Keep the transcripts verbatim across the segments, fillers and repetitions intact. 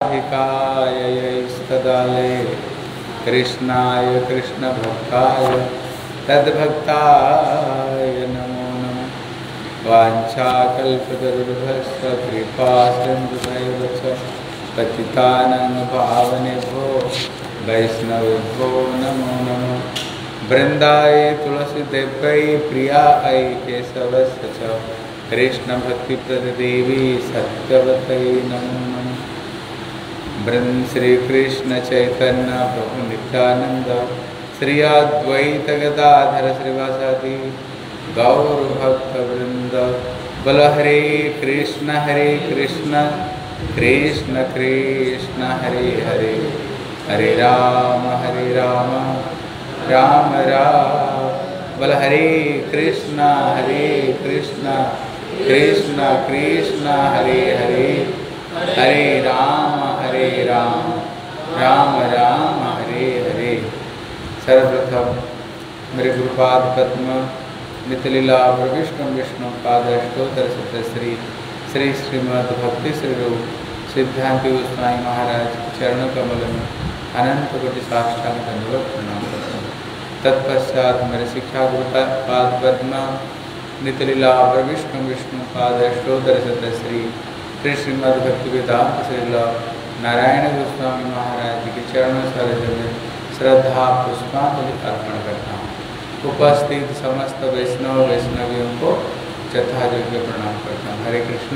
अधिकायैस्तदालये कृष्णाय कृष्णभक्ताय तद्भक्ताय नमो नमः। वाञ्छाकल्पतरुभ्यश्च कृपासिन्धुभ्यैव च पतितानां पावनेभ्यो वैष्णवेभ्यो नमो नमः। वृन्दाय तुलसीदेव्यै प्रियायै केशवस्य च कृष्णभक्तिप्रददेवी सत्यवत्यै नमो नमः। वृंद श्री कृष्ण चैतन्य प्रभु नित्यानंद श्री अद्वैत गदाधर श्रीवासादि गौर भक्त वृंद। बोल हरे कृष्ण हरे कृष्ण कृष्ण कृष्ण हरे हरे, हरे राम हरे राम राम राम। बोल हरे कृष्ण हरे कृष्ण कृष्ण कृष्ण हरे हरे, हरे राम हरे राम राम राम हरे हरे। सर्वप्रथम मेरे गुरुपाद पद्म नितलीला विष्णु विष्णु पादष्टोत्तर श्री श्री श्रीमद् भक्ति श्री रूप सिद्धांत गोस्वामी महाराज चरण कमल में अनंत कोटि साष्टांग दंडवत प्रणाम करता हूँ। तत्पश्चात मेरे शिक्षा गुरुपाद पद्म नितलीला विष्णु विष्णु पादष्टोत्तर श्री श्री श्रीमद् भक्ति वेदांत श्रील नारायण गोस्वामी महाराज जी के चरणों सरोज में श्रद्धा पुष्पांजलि अर्पण करता हूँ। उपस्थित समस्त वैष्णव वैष्णवियों को यथायोग्य प्रणाम करता हूँ। हरे कृष्ण।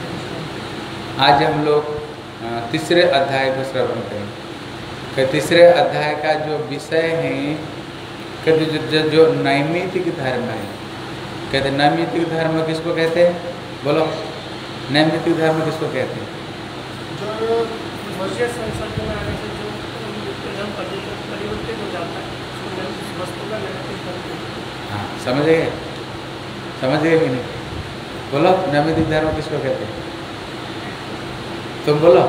आज हम लोग तीसरे अध्याय को श्रवण करेंगे। तीसरे अध्याय का जो विषय है कहते जो, जो, जो नैमित्तिक धर्म है। कहते नैमित्तिक धर्म किसको कहते हैं? बोलो, नैमित्तिक धर्म किसको कहते हैं? जो मनुष्य संसर्ग में आने से जो धर्म परिवर्तित हो जाता है वस्तु का नैमित्तिक धर्म। हाँ, समझ गए समझ गए कि नहीं? बोलो, नैमित्तिक धर्म किसको कहते हैं? तुम बोलो,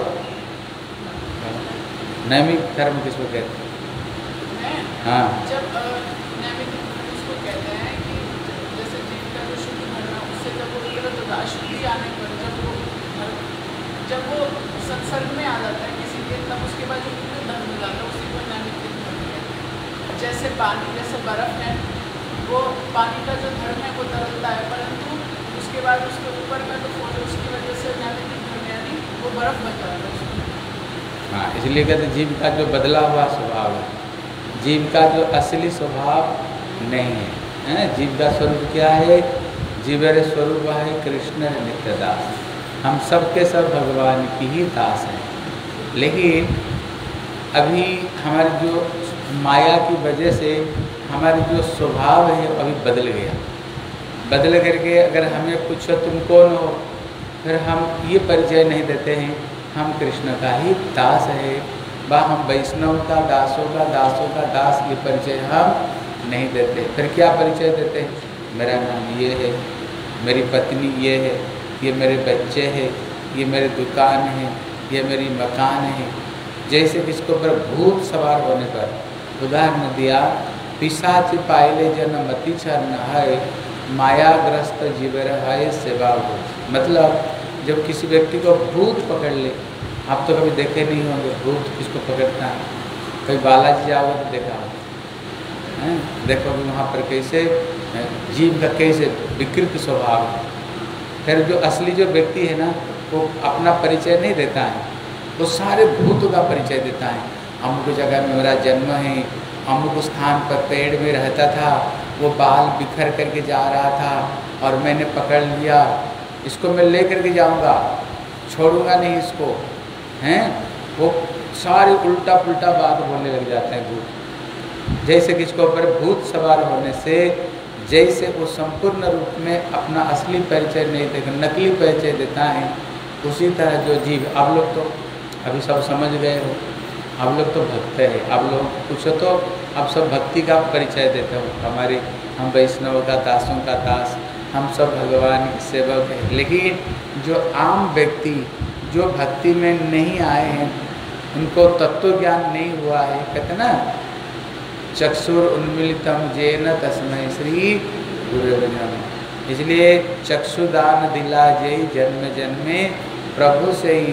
नैमित्तिक धर्म किसको कहते हैं? हाँ, जब नैमित्तिक धर्म इसको कहते हैं कि जैसे जीव का जो शुद्ध धर्म है उससे जब वो अशुद्धि आने पर जब वो जब वो संसर्ग में आ जाता है किसी के, तब उसके बाद जो पूर्ण धर्म हो जाता है उसी को नैमित्तिक धर्म कहते हैं। जैसे पानी, जैसे बर्फ है, वो पानी का जो धर्म है वो तरलता है, परंतु उसके बाद उसके ऊपर का जो फोड़ है उसकी वजह से नैमित्तिक धर्म यानी वो बर्फ बच जाता है। हाँ, इसलिए कहते जीव का जो बदला हुआ स्वभाव है, जीव का जो असली स्वभाव नहीं है, है? जीव का स्वरूप क्या है? जीवेर स्वरूप है कृष्ण नित्य दास। हम सब के सब भगवान की ही दास हैं। लेकिन अभी हमारी जो माया की वजह से हमारी जो स्वभाव है अभी बदल गया। बदल करके अगर हमें पूछो तुम कौन हो, फिर हम ये परिचय नहीं देते हैं हम कृष्ण का ही दास है, व हम वैष्णव का दासों का दासों का दास, ये परिचय हम नहीं देते। फिर क्या परिचय देते हैं? मेरा नाम ये है, मेरी पत्नी ये है, ये मेरे बच्चे हैं, ये मेरी दुकान है, ये मेरी मकान है। जैसे किसको पर भूत सवार होने पर उदाहरण दिया, पिशाच पायले जन मति चरण है, मायाग्रस्त जीवर है सेवा हो। मतलब जब किसी व्यक्ति को भूत पकड़ ले, आप तो कभी देखे नहीं होंगे भूत किसको पकड़ता है, कभी बालाजी जाओगे तो देखा हो, देखोगे वहाँ पर कैसे जीव का कैसे विकृत स्वभाव है। फिर जो असली जो व्यक्ति है ना, वो अपना परिचय नहीं देता है, वो सारे भूतों का परिचय देता है। अमुक जगह में मेरा जन्म है, अमुक स्थान पर पेड़ में रहता था, वो बाल बिखर करके जा रहा था और मैंने पकड़ लिया, इसको मैं ले करके जाऊँगा, छोड़ूंगा नहीं इसको, हैं? वो सारी उल्टा पुल्टा बात बोलने लग जाते हैं भूत। जैसे कि इसके ऊपर भूत सवार होने से जैसे वो संपूर्ण रूप में अपना असली परिचय नहीं देता, नकली परिचय देता है, उसी तरह जो जीव, आप लोग तो अभी सब समझ गए हो, आप लोग तो भक्त है, आप लोग पूछो तो आप सब भक्ति का परिचय देते हो, हमारे हम वैष्णव का दासों का दास, हम सब भगवान के सेवक हैं। लेकिन जो आम व्यक्ति जो भक्ति में नहीं आए हैं, उनको तत्व ज्ञान नहीं हुआ है, कहते ना चक्षुर उन्मिलितम जेन तस्मै श्री गुरुवे नमः। इसलिए चक्षुदान दिला जय जन्म जन्मे प्रभु से ही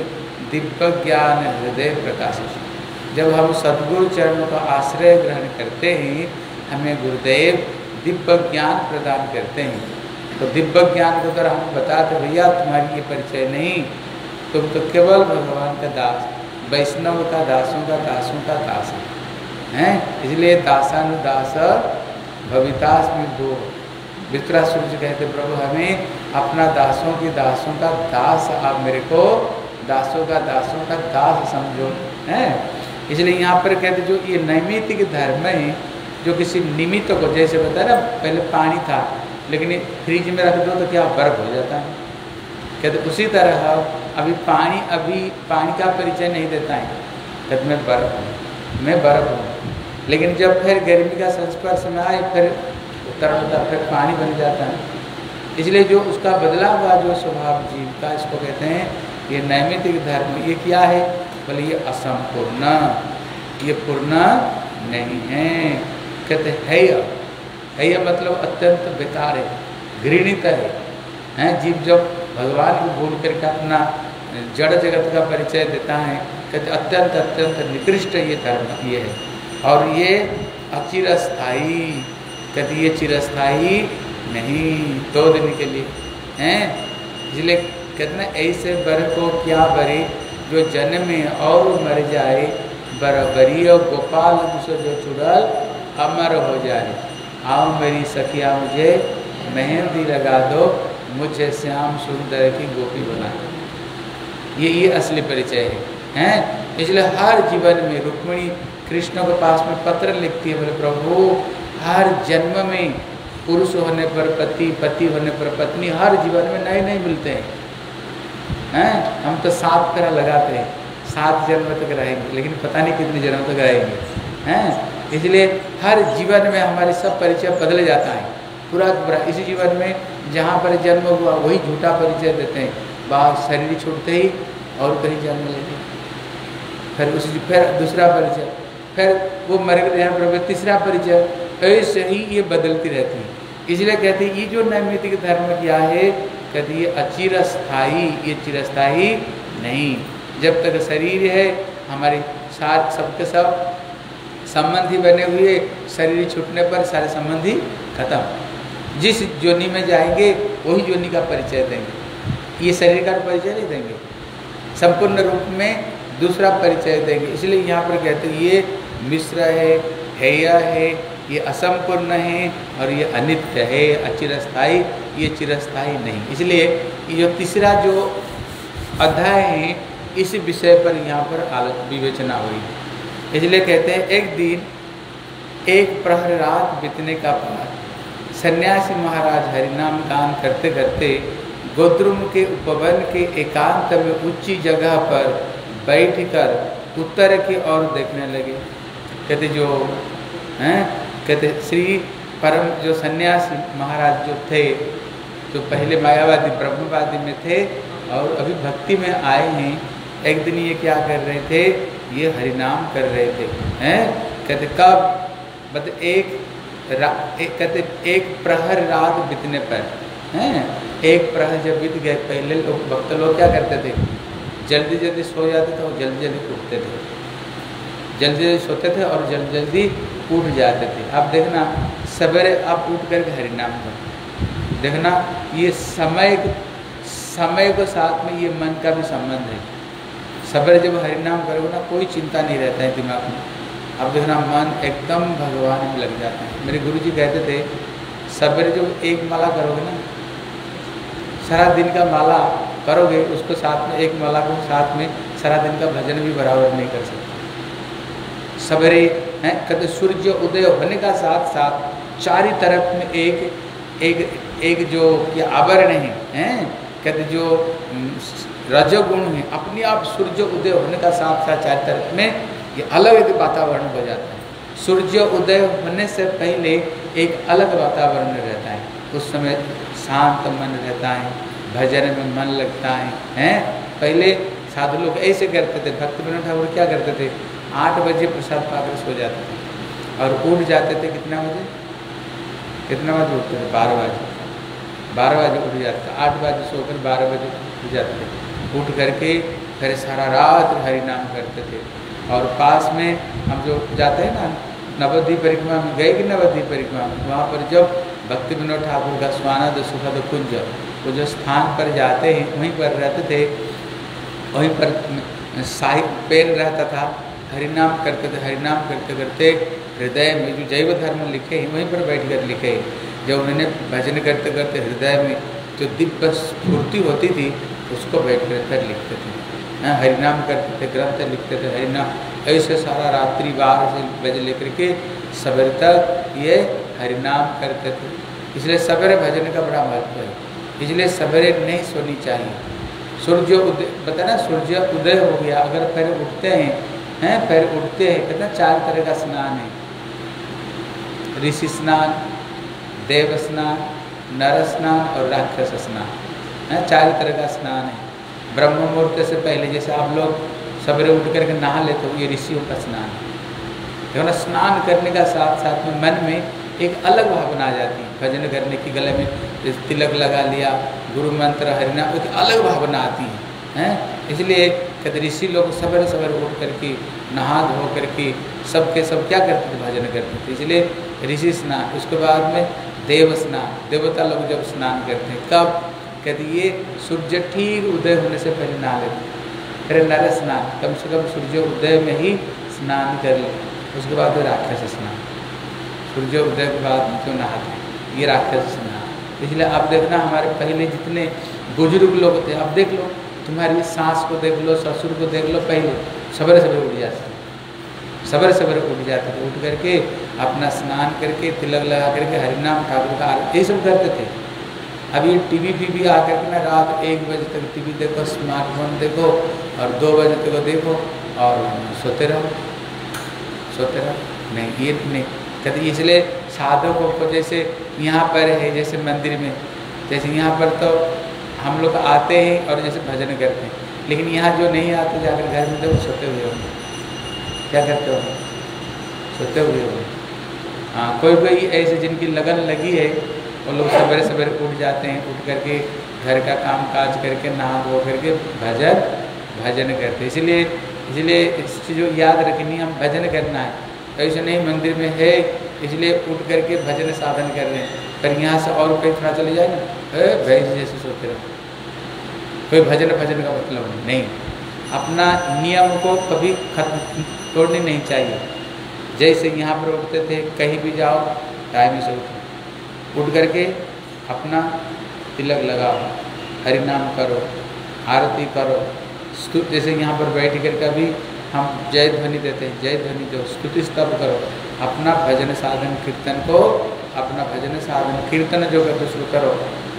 दिव्य ज्ञान हृदय प्रकाशित। जब हम सद्गुरु चरणों का आश्रय ग्रहण करते हैं, हमें गुरुदेव दिव्य ज्ञान प्रदान करते हैं। तो दिव्य ज्ञान को अगर हम बताते भैया तुम्हारी ये परिचय नहीं, तुम तो केवल भगवान का दास, वैष्णव का दासों का दासों का दास है, हैं? इसलिए दासानुदास भवितास में दो वित्रासुर जी कहते प्रभु हमें अपना दासों के दासों का दास, आप मेरे को दासों का दासों का दास समझो, हैं? इसलिए यहाँ पर कहते जो ये नैमित्तिक धर्म है, जो किसी निमित्त को, जैसे बताया ना पहले पानी था लेकिन फ्रिज में रख दो तो क्या बर्फ हो जाता है, कहते उसी तरह अभी पानी अभी पानी का परिचय नहीं देता है, कहते मैं बर्फ हूँ, मैं बर्फ हूँ, लेकिन जब फिर गर्मी का संस्पर्श में आए फिर तरलता फिर पानी बन जाता है। इसलिए जो उसका बदला हुआ जो स्वभाव जीव का, इसको कहते हैं ये नैमित्तिक धर्म। ये क्या है? बोले ये असंपूर्ण, ये पूर्ण नहीं है। कहते है है यह मतलब अत्यंत बेकार है, घृणित है, हैं? जीव जब भगवान को भूल करके अपना जड़ जगत का परिचय देता है, कहते अत्यंत अत्यंत निकृष्ट ये धर्म ये है। और ये अचिरस्थायी, कहते ये चिरस्थायी नहीं, दो दिन के लिए हैं। इसलिए कहते ना ऐसे बर को क्या बरे जो जन्मे और मर जाए, बराबरी और गोपाल मुझसे जो चुड़ल अमर हो जाए। आओ मेरी सखिया मुझे मेहंदी लगा दो, मुझे श्याम सुंदर की गोपी बना दो। ये ये असली परिचय है, हैं? इसलिए हर जीवन में रुक्मिणी कृष्ण के पास में पत्र लिखती है, बोले प्रभु हर जन्म में पुरुष होने पर पति, पति होने पर पत्नी, हर जीवन में नए नए मिलते हैं, हैं? हम तो सात फेरा लगाते हैं, सात जन्म तक रहेंगे, लेकिन पता नहीं कितने जन्म तक रहेंगे, हैं? इसलिए हर जीवन में हमारे सब परिचय बदल जाता है पूरा पूरा। इसी जीवन में जहाँ पर जन्म हुआ वही झूठा परिचय देते हैं, बाहर शरीर छूटते ही और कहीं जन्म लेते हैं, फिर उसी फिर दूसरा परिचय, फिर वो मर गए यहाँ पर तीसरा परिचय, ऐसे ही ये बदलती रहती है। इसलिए कहते हैं ये जो नैमित्तिक धर्म क्या है, कहते ये अचिरस्थायी, ये चिरस्थायी नहीं। जब तक शरीर है हमारे साथ सबके सब संबंधी बने हुए, शरीर छूटने पर सारे संबंधी खत्म। जिस जोनी में जाएंगे वही जोनी का परिचय देंगे, ये शरीर का परिचय नहीं देंगे, संपूर्ण रूप में दूसरा परिचय देंगे। इसलिए यहाँ पर कहते हैं ये मिश्र है, हेय है, ये असंपूर्ण है और ये अनित्य है, अचिरस्थायी, ये चिरस्थायी नहीं। इसलिए ये तीसरा जो अध्याय है इस विषय पर यहाँ पर आलोचना विवेचना हुई। इसलिए कहते हैं एक दिन एक प्रहर रात बीतने का बाद सन्यासी महाराज हरिनाम गान करते करते गोद्रुम के उपवन के एकांत में ऊंची जगह पर बैठकर उत्तर की ओर देखने लगे। कहते जो हैं, कहते श्री परम जो सन्यासी महाराज जो थे, जो पहले मायावादी ब्रह्मवादी में थे और अभी भक्ति में आए हैं, एक दिन ये क्या कर रहे थे, ये हरिनाम कर रहे थे, हैं? कहते कब? बत एक, एक कहते एक प्रहर रात बीतने पर, हैं? एक प्रहर जब बीत गए, पहले लोग भक्त लोग क्या करते थे, जल्दी जल्दी सो जाते थे और जल्दी जल्दी उठते थे, जल्दी जल्दी सोते थे और जल्दी जल्दी उठ जाते थे। अब देखना सवेरे आप उठ करके हरिनाम करो, देखना ये समय समय के साथ में ये मन का भी संबंध है। सवेरे जब हरिनाम करोगे ना कोई चिंता नहीं रहता है दिमाग में, अब देखना मन एकदम भगवान में लग जाता है। मेरे गुरुजी कहते थे सवेरे जब एक माला करोगे ना, सारा दिन का माला करोगे, उसको साथ में एक माला को साथ में सारा दिन का भजन भी बराबर नहीं कर सकते। सवेरे हैं कहते सूर्य उदय होने का साथ साथ चारी तरफ में एक एक एक जो क्या आवरण है, हैं? कहते जो रजोगुण है अपने आप सूर्य उदय होने का साथ साथ चार तरफ में ये अलग वातावरण हो जाता है। सूर्य उदय होने से पहले एक अलग वातावरण रहता है, उस समय शांत मन रहता है, भजन में मन लगता है, हैं? पहले साधु लोग ऐसे करते थे, भक्त विनोद ठाकुर क्या करते थे, आठ बजे प्रसाद पाकर सो जाते थे और उठ जाते थे कितना बजे, कितना बजे उठते थे, बारह बजे बारह बजे उठ जाते थे, आठ बजे सोकर बारह बजे उठ जाते थे। उठ करके फिर सारा रात हरि नाम करते थे। और पास में हम जो जाते हैं ना नवद्वीप परिक्रमा में, गए कि नवद्वीप परिक्रमा में, वहाँ पर जब भक्ति विनोद ठाकुर का स्वानंद सुखद कुंज, वो जो स्थान पर जाते हैं वहीं पर रहते थे, वहीं पर साहिब पेन रहता था, हरिनाम करते थे। हरिनाम करते करते हृदय में जो जैव धर्म लिखे हैं वहीं पर बैठ कर लिखे हैं। जब उन्होंने भजन करते करते हृदय में जो दिव्य स्फूर्ति होती थी उसको बैठ कर लिखते थे, हरिनाम करते थे, ग्रंथ लिखते थे हरिनाम। ऐसे सारा रात्रि बारह से बजे लेकर के सवेरे तक ये हरिनाम करते थे। इसलिए सवेरे भजन का बड़ा महत्व है, इसलिए सवेरे नहीं सोनी चाहिए। सूर्य उदय बता ना, सूर्य उदय हो गया, अगर पैर उठते हैं हैं पैर उठते हैं, कितना चार तरह का स्नान है, ऋषि स्नान, देव स्नान, नर स्नान और राक्षस स्नान है, चार तरह का स्नान है। ब्रह्म मुहूर्त से पहले जैसे आप लोग सवेरे उठ करके नहा लेते हो, ये ऋषियों का स्नान है। देखो ना, स्नान करने का साथ साथ में मन में एक अलग भावना आ जाती है। भजन करने की गले में तिलक लगा लिया, गुरु मंत्र हरिनाम, एक अलग भावना आती है हैं। इसलिए कहते ऋषि लोग सवेरे सवेरे उठ करके नहा धो करके सबके सब क्या करते थे, भजन करते थे। इसलिए ऋषि स्नान, उसके बाद में देव स्नान, देवता लोग जब स्नान करते हैं कब, कहते ये सूर्य ठीक उदय होने से पहले नहा लेते। फिर नर स्नान, कम से कम सूर्य उदय में ही स्नान कर ले। उसके बाद राक्षस स्नान, सूर्य उदय के बाद क्यों नहाते, ये राक्षस स्नान। इसलिए आप देखना हमारे पहले जितने बुजुर्ग लोग थे, अब देख लो, तुम्हारी सास को देख लो, ससुर को देख लो, पहले सवेरे सवेरे उठ जाते थे, सवेरे सवेरे उठ जाते थे, उठ करके अपना स्नान करके तिलक लगा करके हरिनाम ठाकुर का आरती, ये सब करते थे। अब ये टीवी भी भी आकर के ना रात एक बजे तक टीवी देखो, स्मार्टफोन देखो और दो बजे तक देखो और सोते रहो, सोते रहो। नहीं, ये नहीं कहते। इसलिए साधकों को जैसे यहाँ पर है, जैसे मंदिर में, जैसे यहाँ पर तो हम लोग आते हैं और जैसे भजन करते हैं, लेकिन यहाँ जो नहीं आते जाकर घर में तो वो सोते हुए होंगे, क्या करते हो, सोते हुए होंगे। हाँ, कोई कोई ऐसे जिनकी लगन लगी है वो लोग सवेरे सवेरे उठ जाते हैं, उठ करके घर का काम काज करके नहा धो करके भजन भजन करते हैं। इसलिए इसलिए इस चीज़ को याद रखनी, हम भजन करना है, ऐसे नहीं मंदिर में है इसलिए उठ करके भजन साधन कर रहे हैं, पर यहाँ से और कहीं थोड़ा चले जाए ना, भैंस जैसे सोते रहो, कोई भजन भजन का मतलब नहीं। नहीं, अपना नियम को कभी खत्म तोड़नी नहीं चाहिए। जैसे यहाँ पर उठते थे, कहीं भी जाओ टाइम से उठो, उठ करके अपना तिलक लगाओ, हरिनाम करो, आरती करो, स्तुति, जैसे यहाँ पर बैठ कर कभी हम जय ध्वनि देते हैं, जय ध्वनि दो, स्तुति स्तव करो, अपना भजन साधन कीर्तन को, अपना भजन साधन कीर्तन जो करते उसको करो,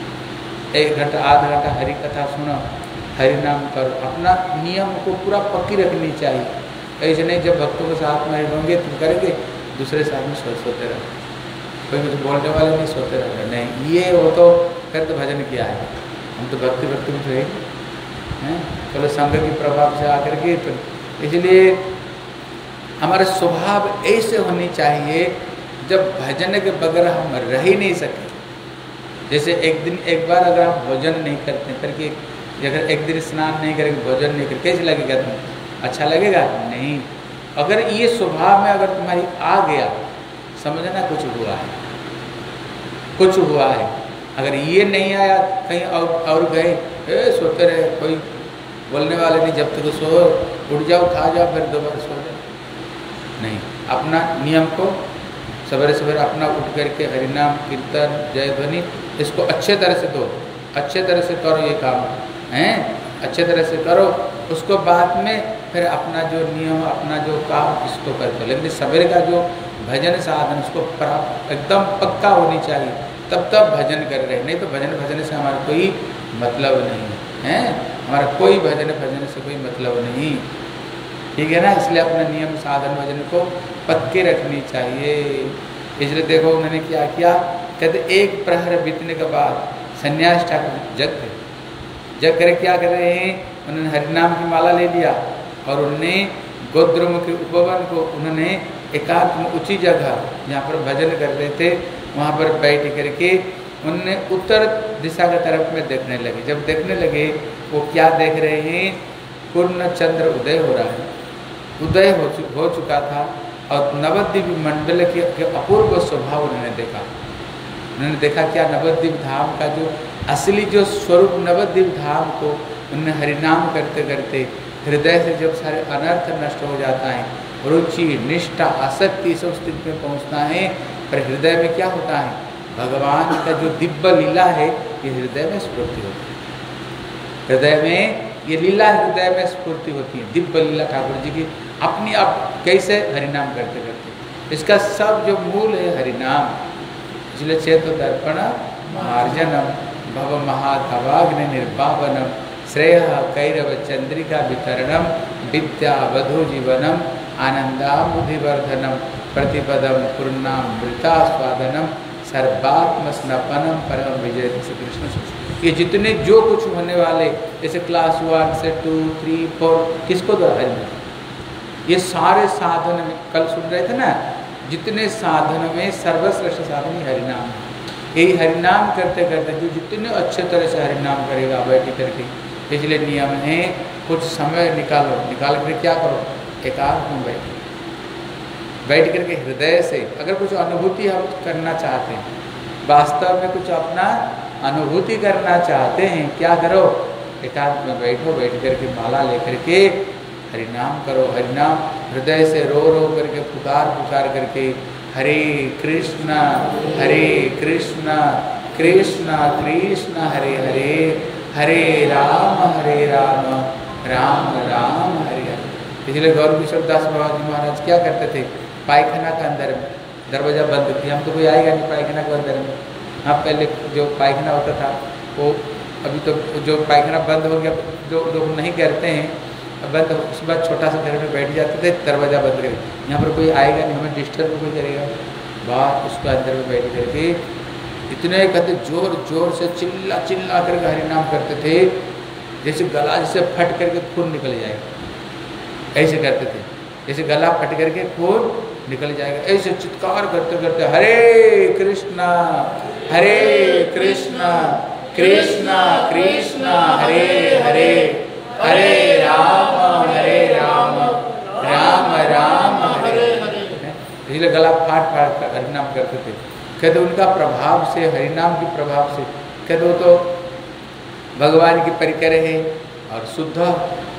एक घंटा आधा घंटा हरि कथा सुनो, हरिनाम करो। अपना नियम को पूरा पक्की रखनी चाहिए। ऐसे नहीं जब भक्तों के साथ में होंगे तुम करेंगे, दूसरे साथ में सो सोते रहो, कोई मुझे बोलने वाले नहीं, सोते रहो। नहीं, ये वो तो फिर तो भजन किया है, हम तो भक्ति भक्ति में रहे हैं, चलो संघ के प्रभाव से आकर के। तो इसलिए हमारा स्वभाव ऐसे होनी चाहिए जब भजन के बगैर हम रह ही नहीं सकते। जैसे एक दिन एक बार अगर आप भोजन नहीं करते, करके अगर एक दिन स्नान नहीं करेंगे, भोजन नहीं करेंगे, कैसे लगेगा तुम्हें, अच्छा लगेगा नहीं। अगर ये स्वभाव में अगर तुम्हारी आ गया, समझना कुछ हुआ है, कुछ हुआ है। अगर ये नहीं आया, कहीं और और गए, ए सोते रहे, कोई बोलने वाले नहीं, जब तक सो उठ जाओ, खा जाओ, फिर दोबारा सो जाओ। नहीं, अपना नियम को सवेरे सवेरे अपना उठ करके हरिनाम कीर्तन जय ध्वनि इसको अच्छे तरह से दो, अच्छे तरह से करो, ये काम हैं अच्छे तरह से करो। उसको बाद में फिर अपना जो नियम, अपना जो काम इसको करते। लेकिन सवेरे का जो भजन साधन उसको प्राप्त एकदम पक्का होनी चाहिए, तब तब भजन कर रहे। नहीं तो भजन भजन से हमारा कोई मतलब नहीं है, हमारा कोई भजन भजन से कोई मतलब नहीं, ठीक है ना। इसलिए अपना नियम साधन भजन को पक्के रखनी चाहिए। इसलिए देखो उन्होंने क्या किया, कहते एक प्रहर बीतने के बाद सन्यास ठाकुर जग थे, जग करे क्या कर रहे हैं, उन्होंने हरिनाम की माला ले लिया और उन्होंने गोद्रमुखी उपवन को उन्होंने एकांत में ऊंची जगह जहाँ पर भजन कर रहे थे वहाँ पर बैठ करके उन्होंने उत्तर दिशा की तरफ में देखने लगे। जब देखने लगे वो क्या देख रहे हैं, पूर्ण चंद्र उदय हो रहा है, उदय हो चु, हो चुका था और नवद्वीप मंडल के, के अपूर्व स्वभाव उन्होंने देखा। उन्होंने देखा क्या, नवद्वीप धाम का जो असली जो स्वरूप, नवद्वीप धाम को उन्होंने हरिनाम करते करते हृदय से जब सारे अनर्थ नष्ट हो जाता है, रुचि निष्ठा आसक्ति सब स्थिति में पहुंचता है, पर हृदय में क्या होता है, भगवान का जो दिव्य लीला है ये हृदय में स्फूर्ति होती है। हृदय में ये लीला हृदय में स्फूर्ति होती है, दिव्य लीला ठाकुर जी की अपनी आप कैसे हरिनाम करते करते। इसका सब जो मूल है हरिनाम। इसलिए चेत दर्पण मार्जनम भव महाधवाग्नि निर्वापनम श्रेय कैरव चंद्रिका वितरणम विद्या वधु जीवनम आनंदाबुधिवर्धनम प्रतिपदम पूर्णामृता स्वादनम सर्वात्म स्नपनम परम विजय। श्री कृष्ण ये जितने जो कुछ होने वाले जैसे क्लास वन से टू थ्री फोर किसको द्वारा हरिनाम, ये सारे साधन में कल सुन रहे थे ना, जितने साधन में सर्वश्रेष्ठ साधन ही हरिनाम है। यही हरिनाम करते करते जो जितने अच्छे तरह से हरिनाम करेगा बैठ करके, इसलिए नियम है कुछ समय निकालो, निकाल कर क्या करो, एकांत में बैठो, बैठ करके हृदय से अगर कुछ अनुभूति हम करना चाहते हैं, वास्तव में कुछ अपना अनुभूति करना चाहते हैं, क्या करो, एकांत में बैठो, बैठ करके माला लेकर के हरिनाम करो। हरिनाम हृदय से रो रो करके पुकार पुकार करके हरे कृष्णा हरे कृष्णा कृष्णा कृष्णा हरे हरे हरे राम हरे राम राम राम हरे हरे। इसलिए गौर किशोर दास बाबा जी महाराज क्या करते थे, पायखाना का अंदर में दरवाजा बंद थी, हम तो कोई आएगा नहीं पायखाना के अंदर में। हाँ पहले जो पायखाना होता था वो, अभी तो जो पायखाना बंद हो गया, जो लोग नहीं करते हैं बंद, उसके बाद छोटा सा घर में बैठ जाते थे, दरवाजा बंद करके, यहाँ पर कोई आएगा नहीं, हमें डिस्टर्ब कोई करेगा, बाहर उसके अंदर में बैठ करके इतने कहते जोर जोर से चिल्ला चिल्ला करके हरिनाम करते थे, जैसे गला जैसे फट करके खून निकल जाएगा, ऐसे करते थे, जैसे गला फट करके खून निकल जाएगा, ऐसे चित्कार करते करते हरे कृष्णा हरे कृष्णा कृष्णा कृष्णा हरे हरे हरे राम हरे राम राम राम हरे हरे। इसलिए गला फाट फाट कर हरिनाम करते थे। कहते उनका प्रभाव से, हरिनाम के प्रभाव से, कहते वो तो भगवान की परिकर है और शुद्ध,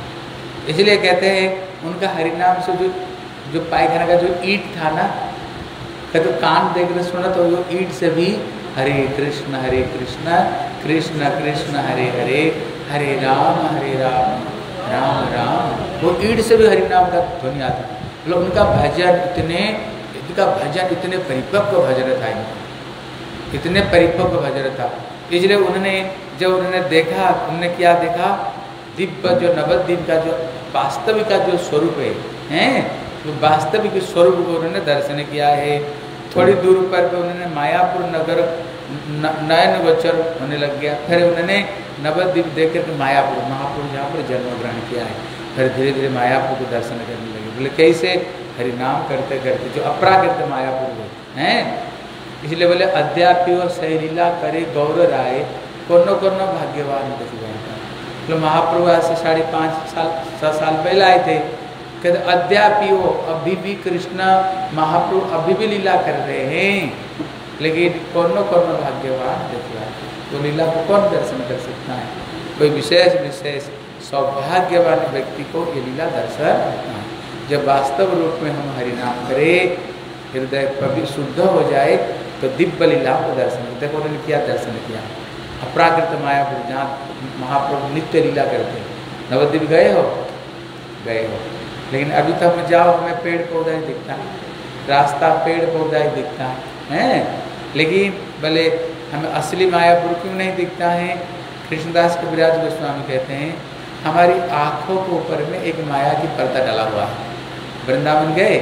इसलिए कहते हैं उनका हरिनाम से जो जो पायखाना का जो ईंट था ना, कहते कान देख कर सुना तो वो ईंट से भी हरे कृष्ण हरे कृष्ण कृष्ण कृष्ण हरे हरे हरे राम हरे राम राम राम, वो ईंट से भी हरिनाम का ध्वनि आता। मतलब उनका भजन इतने, इनका भजन इतने परिपक्व भजन था, इनका इतने परिपक्व भजन था। इसलिए उन्होंने जब उन्होंने देखा, उन्होंने क्या देखा, दिव्य जो नवद्वीप का जो वास्तविक का जो स्वरूप है, हैं तो वास्तविक स्वरूप को उन्होंने दर्शन किया है। थोड़ी दूर पर उन्होंने मायापुर नगर नयन गोचर होने लग गया, फिर उन्होंने नवद्वीप देख कर मायापुर महापुर जहाँ पर जन्म ग्रहण किया है, फिर धीरे धीरे मायापुर को दर्शन करने लगे। बोले कैसे, हरिनाम करते करते जो अपराकृत मायापुर हुए हैं, इसलिए बोले अद्यापियो सहलीला करे गौर राय कोनो कोनो भाग्यवान देखा। तो महाप्रभु आज से साढ़े पाँच साल छः साल पहले आए थे, कहते अद्यापियो अभी भी कृष्ण महाप्रभु अभी भी लीला कर रहे हैं, लेकिन कोनो कोनो भाग्यवान देखा। वो लीला को कौन दर्शन कर सकता है, कोई विशेष विशेष सौभाग्यवान व्यक्ति को ये लीला दर्शन होता है। जब वास्तव रूप में हम हरिनाम करें, हृदय पवित्र शुद्ध हो जाए, तो दिव्य लीला को दर्शन। देखो उन्होंने क्या दर्शन किया, अपराकृत मायापुर जहाँ महाप्रभु नित्य लीला करते हैं। नवद्वीप गए हो, गए हो, लेकिन अभी तो हम जाओ हमें पेड़ पौधा ही दिखता है, रास्ता पेड़ पौधा ही दिखता है, हैं? लेकिन भले हमें असली मायापुर क्यों नहीं दिखता है? कृष्णदास कविराज गोस्वामी कहते हैं हमारी आँखों के ऊपर में एक माया की पर्दा डाला हुआ है। वृंदावन गए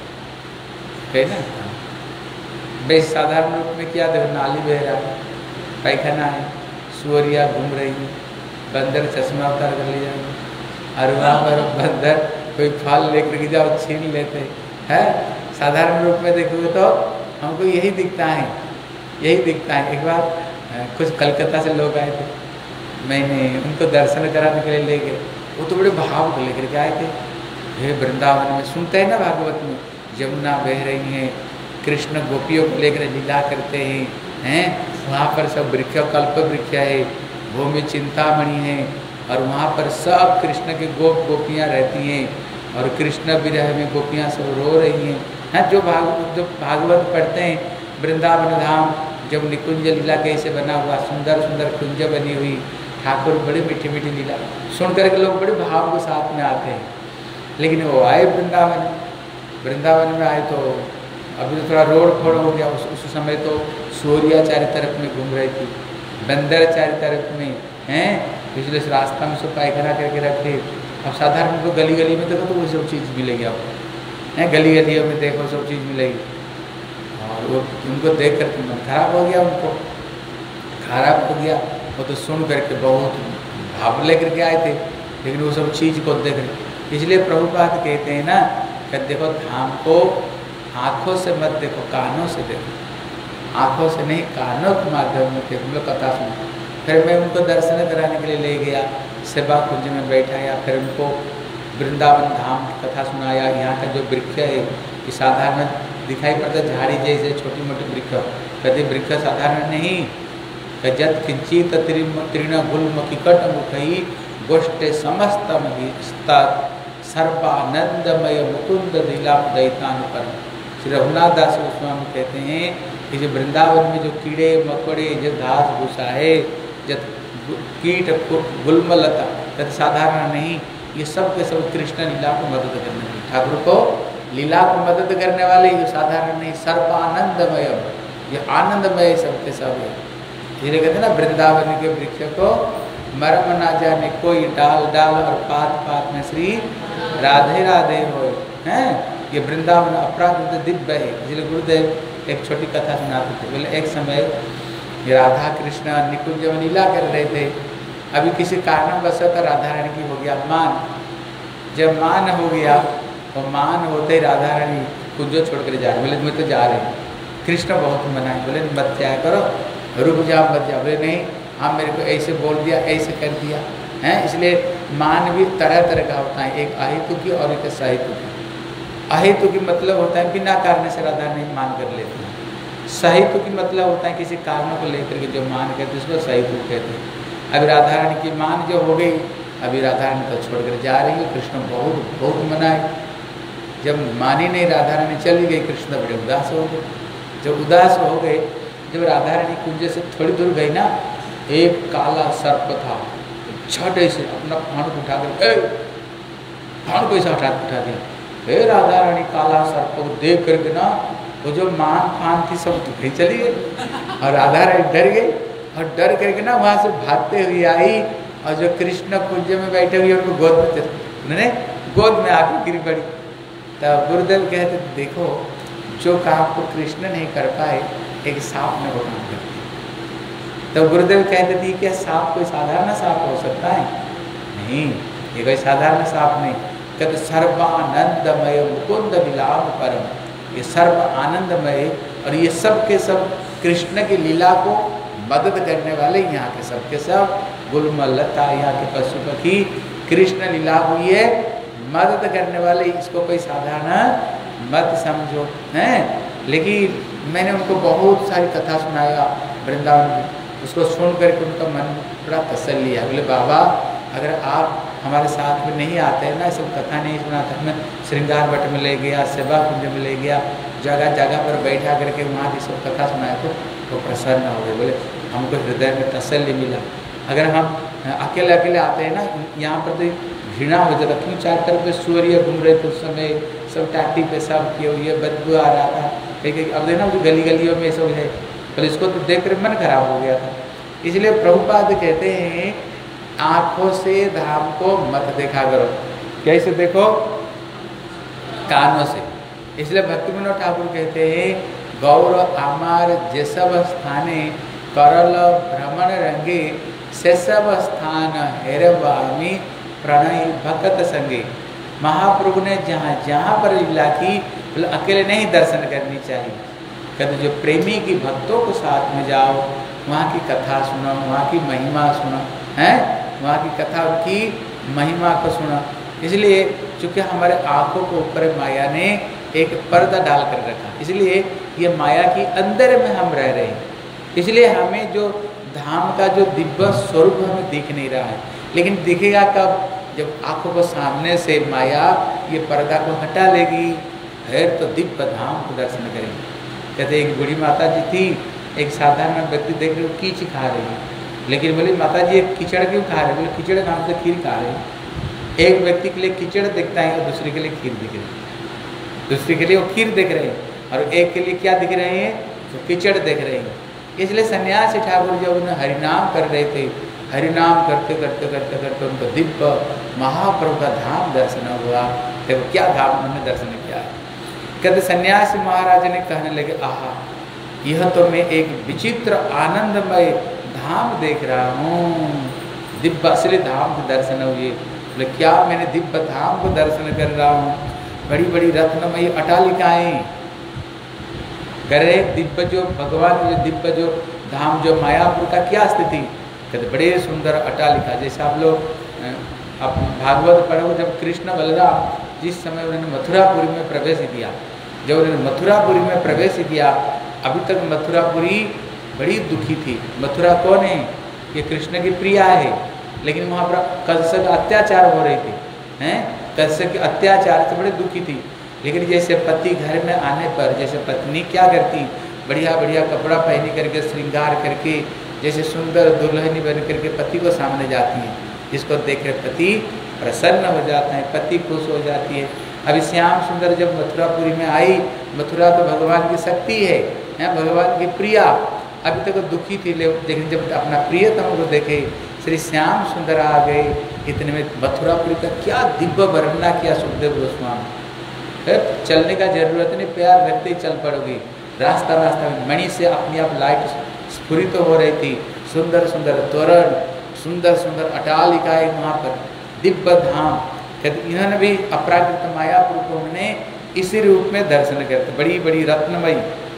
गए ना, बेस साधारण रूप में क्या देखो, नाली बह रहा है, पैखाना है, सुअरिया घूम रही है, बंदर चश्मा उतार कर ले जाएंगे, और वहाँ पर बंदर कोई फल लेकर के जाओ छीन लेते हैं। साधारण रूप में देखोगे तो हमको यही दिखता है, यही दिखता है। एक बार कुछ कलकत्ता से लोग आए थे, मैंने उनको दर्शन कराने के लिए ले गए, वो तो बड़े भाव को लेकर के आए थे। हे वृंदावन में सुनते हैं ना भागवत में, यमुना बह रही हैं, कृष्ण गोपियों को लेकर लीला करते हैं, हैं वहाँ पर सब वृक्ष कल्प वृक्ष है, भूमि चिंतामणि है, और वहाँ पर सब कृष्ण के गोप गोपियाँ रहती हैं, और कृष्ण विरह में गोपियाँ सब रो रही हैं। हैं जो भागवत जो भागवत पढ़ते हैं, वृंदावन धाम जब निकुंज लीला कैसे बना हुआ, सुंदर सुंदर कुंज बनी हुई, ठाकुर बड़ी मीठी मीठी लीला सुन करके लोग बड़े भाव के साथ में आते हैं। लेकिन वो आए वृंदावन, वृंदावन में आए तो अभी तो थोड़ा रोड फोड़ हो गया। उस उस समय तो सूर्या चारों तरफ में घूम रही थी, बंदर चारों तरफ में हैं, पिछले रास्ता में सब पायखाना करके रखे। अब साधारण तो गली गली में देखो तो वो सब चीज़ मिलेगी आपको, हैं गली गलियों में देखो सब चीज़ मिलेगी। और वो उनको देख करके मन खराब हो गया, उनको खराब हो गया। वो तो सुन करके बहुत भाव लेकर के आए थे, लेकिन वो सब चीज़ को देख रहे। इसलिए प्रभुपाद कहते हैं ना कि देखो धाम को आँखों से मत देखो, कानों से देखो। आँखों से नहीं, कानों के माध्यम में देखो। हम लोग कथा सुना, फिर मैं उनको दर्शन कराने के लिए ले गया, सेवा कुंज में बैठाया, फिर उनको वृंदावन धाम की कथा सुनाया। यहाँ का जो वृक्ष है ये साधारण दिखाई पड़ता है, झाड़ी जैसे छोटी मोटी वृक्ष, कभी वृक्ष साधारण नहीं। जत किंचित तृण गुल्म किकट मुखई गोष्ठे समस्तम सर्वानंदमय मुकुंद लीला दैतानुपर। श्री रघुनाथ दास गोस्वामी कहते हैं कि जो वृंदावन में जो कीड़े मकोड़े, जो घास भूसा है, जब कीट गुल्मलता, जब साधारण नहीं, ये सब के सब कृष्ण लीला को मदद करने वाले, ठाकुर को लीला को मदद करने वाले, ये साधारण नहीं, सर्वानंदमय, ये आनंदमय सबके सब है। धीरे कहते हैं ना वृंदावन के वृक्ष को मर्म ना जाने कोई, डाल डाल और पात पात में श्री राधे राधे हो। हैं ये वृंदावन अपराध दिव्य है। इसलिए गुरुदेव एक छोटी कथा सुनाते थे, बोले एक समय ये राधा कृष्ण निकुंज में लीला कर रहे थे। अभी किसी कारणवश राधा रानी की हो गया मान। जब मान हो गया तो मान होते ही राधा रानी कुंजो छोड़ कर जा रहे, बोले मैं तो जा रहे हैं। कृष्ण बहुत मनाए, बोले मत जाया करो, रुक जाओ मत जाओ। बोले नहीं, आप मेरे को ऐसे बोल दिया, ऐसे कर दिया हैं। इसलिए मान भी तरह तरह का होता है, एक अहेतु की और एक सहेतु की। अहेतु की मतलब होता है बिना कारण से राधा नहीं मान कर लेते हैं। सहेतु की मतलब होता है किसी कारणों को लेकर के जो मान कहते हैं उसको सहेतु कहते हैं। अभी राधा रानी की मान जो हो गई, अभी राधा रानी तो छोड़कर जा रही है। कृष्ण बहुत बहुत मनाए। जब मानी नहीं राधा रानी चली गई, कृष्ण बड़े उदास हो गए। जब उदास हो गए, जब राधा रानी कुंज से थोड़ी दूर गई ना, एक काला सर्प था, झट ऐसे अपना फांड उठा कर फांड को ऐसा हटा उठा दिया। हे राधा रानी काला सर्प को देख करके ना वो जो मान फान थी सब दुखी चली गई, और राधा रानी डर गई, और डर करके ना वहाँ से भागते हुए आई, और जो कृष्ण कुंज में बैठे हुए उनको गोद में मैंने गोद में आके गिर पड़ी। तब गुरुदेव कहते देखो जो काम को कृष्ण नहीं कर पाए, एक सांप ने वो काम कर दिया। तो गुरुदेव कहते थे क्या सांप कोई साधारण सांप हो सकता है? नहीं, ये कोई साधारण सांप नहीं। कहते सर्वानंदमय मुकुंद लीलाम परम, ये सर्व आनंदमय, और ये सब के सब कृष्ण की लीला को मदद करने वाले, यहाँ के सब के सब गुलमलता, यहाँ के पशु पक्षी कृष्ण लीला को ये मदद करने वाले, इसको कोई साधारण मत समझो हैं। लेकिन मैंने उनको बहुत सारी कथा सुनाया वृंदावन में, उसको सुन करके उनका मन बड़ा तसल्ली है। बोले बाबा अगर आप हमारे साथ में नहीं आते हैं ना, सब कथा नहीं सुनाते, हमें श्रृंगार भट्ट में ले गया, सेवा कुंज में ले गया, जगह जगह पर बैठा करके वहाँ की सब कथा सुनाया तो वो प्रसन्न हो गए। बोले हमको हृदय में तसल्ली मिला। अगर हम अकेले अकेले आते हैं ना, यहाँ पर तो घृणा हो जाता, क्यों चार तरफ सूर्य घूम रहे थे उस समय, सब टाटी पेशाब किए हुए, बदबू आ रहा था कहीं कहीं। अब देखना जो गली गलियों में सब है, पर इसको तो देख कर मन खराब हो गया था। इसलिए प्रभुपाद कहते हैं आँखों से धाम को मत देखा करो। कैसे देखो? कानों से। इसलिए भक्ति विनोद ठाकुर कहते हैं गौर आमार जेसब स्थाने करल भ्रमण रंगे से सब स्थान हेरवामी प्रणय भक्त संगे। महाप्रभु ने जहाँ जहाँ पर लीला की, बोले अकेले नहीं दर्शन करनी चाहिए। कहते जो प्रेमी की भक्तों को साथ में जाओ, वहाँ की कथा सुनो, वहाँ की महिमा सुनो, हैं वहाँ की कथा की महिमा को सुना। इसलिए चूँकि हमारे आँखों के ऊपर माया ने एक पर्दा डाल कर रखा, इसलिए ये माया की अंदर में हम रह रहे हैं। इसलिए हमें जो धाम का जो दिव्य स्वरूप हमें दिख नहीं रहा है, लेकिन दिखेगा कब? जब आँखों को सामने से माया ये पर्दा को हटा लेगी, फिर तो दिव्य धाम को दर्शन करेंगे। कहते एक बूढ़ी माता जी थी, एक साधारण व्यक्ति देख रहे कीच खा रही है, लेकिन बोले माता जी एक कीचड़ क्यों खा रहे? बोले कीचड़ नाम से खीर खा रहे हैं। एक व्यक्ति के लिए कीचड़ दिखता है और दूसरे के लिए खीर दिख रही है, दूसरे के लिए वो खीर दिख रहे हैं, और एक के लिए क्या दिख रहे हैं? तो कीचड़ दिख रहे हैं। इसलिए सन्यासी ठाकुर जब उन्हें हरिनाम कर रहे थे, हरिनाम करते करते करते करते उनको दिव्य महाप्रभु का धाम दर्शन हुआ। देखो क्या धाम उन्होंने दर्शन किया है। कहते सन्यासी महाराज ने कहने लगे, आहा यह तो मैं एक विचित्र आनंदमय धाम देख रहा हूँ, दिव्य असली धाम के दर्शन हुए। बोले क्या? मैंने दिव्य धाम को दर्शन कर रहा हूँ, बड़ी बड़ी रत्नमयी अटालिकाएं करे, दिव्य जो भगवान जो दिव्य जो धाम जो मायापुर का क्या स्थिति? कहते बड़े सुंदर अटालिका। जैसे आप लोग आप भागवत पढ़ो, जब कृष्ण बलराम जिस समय उन्होंने मथुरापुरी में प्रवेश किया, जब उन्होंने मथुरापुरी में प्रवेश किया, अभी तक मथुरापुरी बड़ी दुखी थी। मथुरा कौन है? ये कृष्ण की प्रिया है, लेकिन वहाँ पर कंस का अत्याचार हो रहे थे, हैं? कंस के अत्याचार से बड़े दुखी थी। लेकिन जैसे पति घर में आने पर, जैसे पत्नी क्या करती, बढ़िया बढ़िया कपड़ा पहनी करके श्रृंगार करके जैसे सुंदर दुल्हनी बन करके पति को सामने जाती है, जिसको देख कर पति प्रसन्न हो जाता है, पति खुश हो जाती है। अभी श्याम सुंदर जब मथुरापुरी में आई, मथुरा तो भगवान की शक्ति है, है भगवान की प्रिया, अभी तक तो दुखी थी, लेकिन जब अपना प्रियतम को देखे श्री श्याम सुंदर आ गए, इतने में मथुरापुरी का क्या दिव्य वर्णना किया सुखदेव गोस्वामी। चलने का जरूरत नहीं, प्यार रखते ही चल पड़ोगी। रास्ता रास्ता में मणि से अपनी आप लाइट स्फुरित तो हो रही थी, सुंदर सुंदर तोरण, सुंदर सुंदर अटालिकाएं वहाँ पर, दिव्य धाम। इन्होंने भी अपराकृत मायापुर को उन्होंने इसी रूप में दर्शन करते, बड़ी बड़ी रत्नमयी।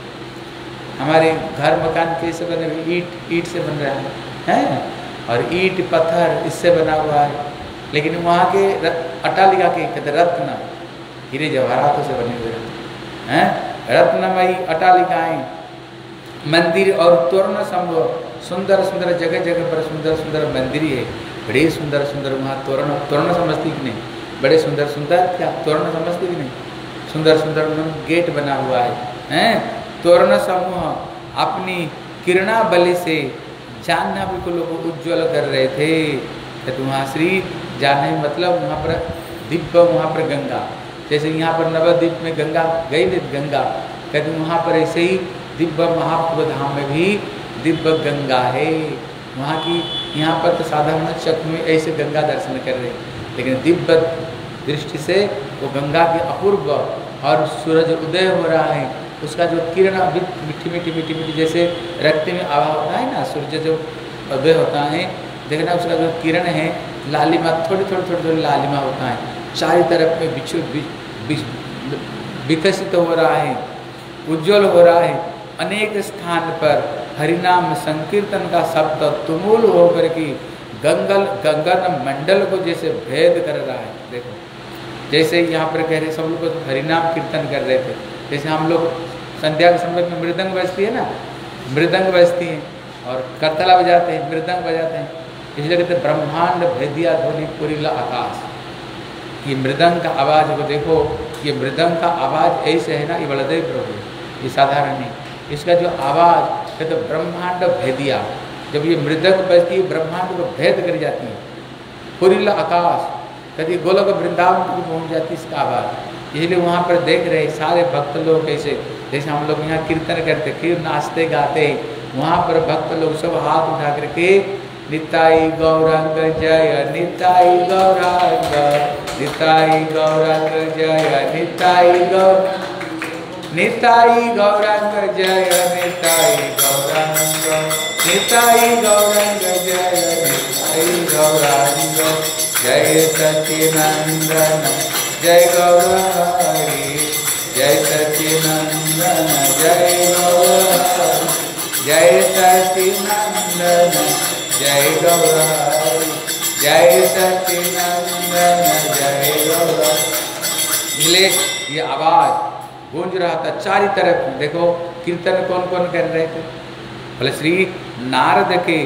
हमारे घर मकान कैसे बने? ईट ईट से बन रहा है, हैं? और ईट पत्थर इससे बना हुआ है, लेकिन वहाँ के अटालिका के कहते रत्न हीरे जवाहरातों से बने हुए हैं, रत्नमयी अटालिकाएं, मंदिर और तोरण संभव, सुंदर सुंदर जगह जगह पर सुंदर सुंदर मंदिर है, बड़े सुंदर सुंदर वहाँ तोरण तोरण समझती कि नहीं? बड़े सुंदर सुंदर क्या तोरण समझती कि नहीं? सुंदर सुंदर गेट बना हुआ है, हैं? तोरण समूह अपनी किरणा बलि से जाह्नवी को लोग उज्ज्वल कर रहे थे। तो वहाँ श्री जाह्नवी मतलब वहाँ पर दिव्य, वहाँ पर गंगा, जैसे यहाँ पर नवद्वीप में गंगा गई थी, गंगा कहते वहाँ पर ऐसे ही दिव्य महाप्रभु धाम में भी दिव्य गंगा है। वहाँ की यहाँ पर तो साधारण चक्र में ऐसे गंगा दर्शन कर रहे हैं, लेकिन दिव्य दृष्टि से वो गंगा की अपूर्व, और सूरज उदय हो रहा है, उसका जो किरण मिट्टी मिट्टी मिट्टी मिट्टी जैसे रक्त में आवा होता है ना, सूर्य जो उदय होता है, देखना उसका जो किरण है लालिमा, थोड़ी थोड़ी थोड़ी थोड़ी लालिमा होता है, चारों तरफ में बिछु विकसित हो रहा है, उज्जवल हो रहा है। अनेक स्थान पर हरिनाम संकीर्तन का शब्द तुमुल होकर के गंगल गंगन मंडल को जैसे भेद कर रहा है। देखो जैसे यहाँ पर कह रहे सब लोग हरिनाम कीर्तन कर रहे थे, जैसे हम लोग संध्या के समय में मृदंग बजती है ना, मृदंग बजती है और करतला बजाते हैं, मृदंग बजाते हैं, इसलिए कहते ब्रह्मांड भेदिया ध्वनि पुरीला आकाश। ये मृदंग का आवाज़ को देखो, ये मृदंग का आवाज़ ऐसे है ना, ये बलदेव प्रभु, ये साधारण नहीं, इसका जो आवाज़ कहते तो ब्रह्मांड भेदिया, जब ये मृदंग बजती है ब्रह्मांड को भेद कर जाती है, पुरीला आकाश कहती गोलोक वृंदावन की पहुँच जाती है इसका आवाज़। इसलिए वहाँ पर देख रहे सारे भक्त लोग ऐसे, जैसे हम लोग यहाँ कीर्तन करते, फिर नाचते गाते, वहाँ पर भक्त लोग सब हाथ उठा करके निताई गौरांग जय निताई गौरांग, निताई गौरांग जय निताई गौर, निताई गौरांग जय निताई गौरांग, निताई गौरांग जय निताई गौरांग, जय सच्चिदानंद जय गौरी, जय सच्चिदानंद जय गौरी, जय सच्चिदानंद जय गौरी, जय सच्चिदानंद जय गौर। इसलिए ये आवाज गूंज रहा था चारी तरफ। देखो कीर्तन कौन कौन कर रहे थे, बोले श्री नारद के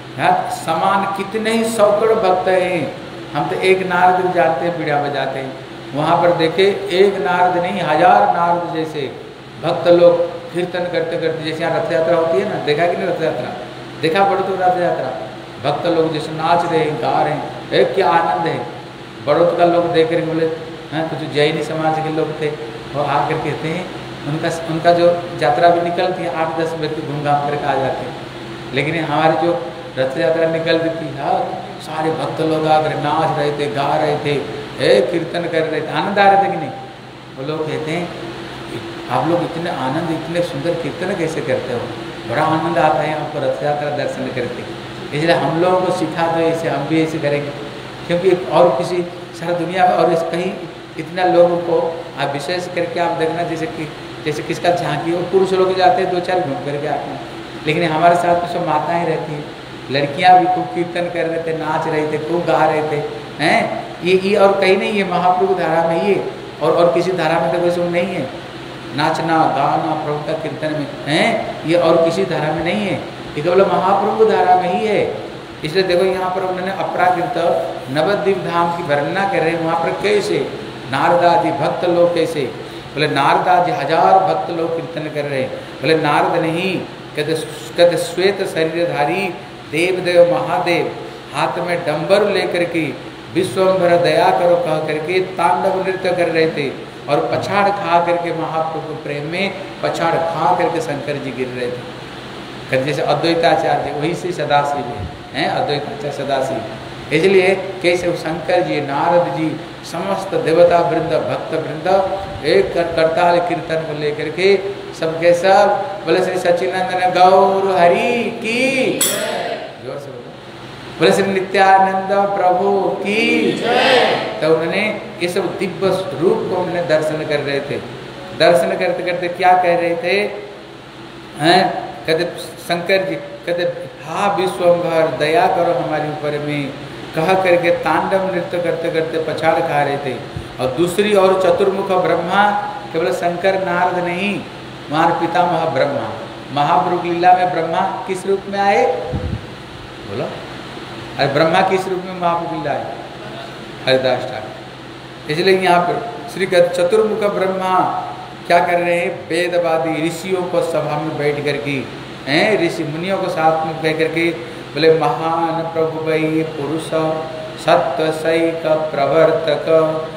समान कितने ही सौकड़ भक्त हैं। हम तो एक नारद जानते हैं, बीड़ा बजाते हैं, वहाँ पर देखे एक नारद नहीं हजार नारद जैसे भक्त लोग कीर्तन करते करते, जैसे यहाँ रथ यात्रा होती है ना, देखा कि नहीं रथ यात्रा, देखा पड़ो तो रथ यात्रा, भक्त लोग जैसे नाच रहे हैं, गा रहे हैं, एक क्या आनंद है। बड़ोत का लोग देख रहे बोले हैं, तो जो जैनी समाज के लोग थे वो आकर कहते हैं, उनका उनका जो यात्रा भी निकलती है, आठ दस व्यक्ति घूम घाम करके आ जाते हैं। लेकिन हमारी जो रथ यात्रा निकलती थी, हाँ सारे भक्त लोग आकर नाच रहे थे, गा रहे थे, एक कीर्तन कर रहे थे, आनंद आ रहे थे कि नहीं। वो लोग कहते हैं आप लोग इतने आनंद, इतने सुंदर कीर्तन कैसे करते हो, बड़ा आनंद आता है आपको रथ यात्रा दर्शन करके। इसलिए हम लोगों को सिखा दो ऐसे, हम भी ऐसे करेंगे। क्योंकि और किसी सारा दुनिया में और इस कहीं इतना लोगों को आप विशेष करके आप देखना, जैसे कि जैसे किसका झांकी और पुरुष लोग जाते हैं दो चार घूम करके आते हैं, लेकिन हमारे साथ में सब माताएँ रहती हैं, लड़कियाँ भी खूब कीर्तन कर रहे थे, नाच रहे थे, खूब गा रहे थे, हैं ये ये और कहीं नहीं है, महाप्रभु धारा में ही है। और और किसी धारा में तो कोई सुन नहीं है, नाचना गाना प्रभु का कीर्तन में हैं, ये और किसी धारा में नहीं है, ये केवल महाप्रभु धारा में ही है। इसलिए देखो यहाँ पर उन्होंने अपराकृत नवद्वीप धाम की वर्णना कर रहे हैं, वहाँ पर कैसे नारदादि भक्त लोग, कैसे बोले नारदादि हजार भक्त लोग कीर्तन कर रहे हैं। बोले नारद नहीं, कहते कहते श्वेत शरीरधारी देवदेव महादेव हाथ में डंबर लेकर के विश्वम्भर दया करो कह करके तांडव नृत्य कर रहे थे, और पछाड़ खा करके महाप्रभु प्रेम में पछाड़ खा करके शंकर जी गिर रहे थे। कहते जैसे अद्वैताचार्य वही से सदाशिव हैं, अद्वैताचार्य सदाशिव। इसलिए कैसे शंकर जी, नारद जी, समस्त देवता वृंद भक्त वृंद एक करताल कीर्तन को लेकर के सबके सब बोले श्री सच्चिदानंद गौर हरि की, जोर से बोलो, बोले श्री नित्यानंद प्रभु की जय। तो उन्होंने ये सब दिव्य रूप को उन्होंने दर्शन कर रहे थे। दर्शन करते करते क्या कह रहे थे, हैं कहते शंकर जी कहते हा विश्वम्भर दया करो हमारे ऊपर में कह करके तांडव नृत्य करते करते पछाड़ खा रहे थे। और दूसरी और चतुर्मुख ब्रह्मा, केवल शंकर नारद नहीं, वहाँ पितामह ब्रह्मा, महाप्रभु लीला में ब्रह्मा किस रूप में आए, बोलो अरे ब्रह्मा किस रूप में महाप्रभु लीला आए, हरिदास ठाकुर। इसलिए यहाँ पर श्री चतुर्मुख ब्रह्मा क्या कर रहे हैं, वेदवादी ऋषियों को सभा में बैठ करके हैं, ऋषि मुनियों को साथ में बैठ करके बोले महान प्रभु वही पुरुष सत्य सैक प्रवर्तक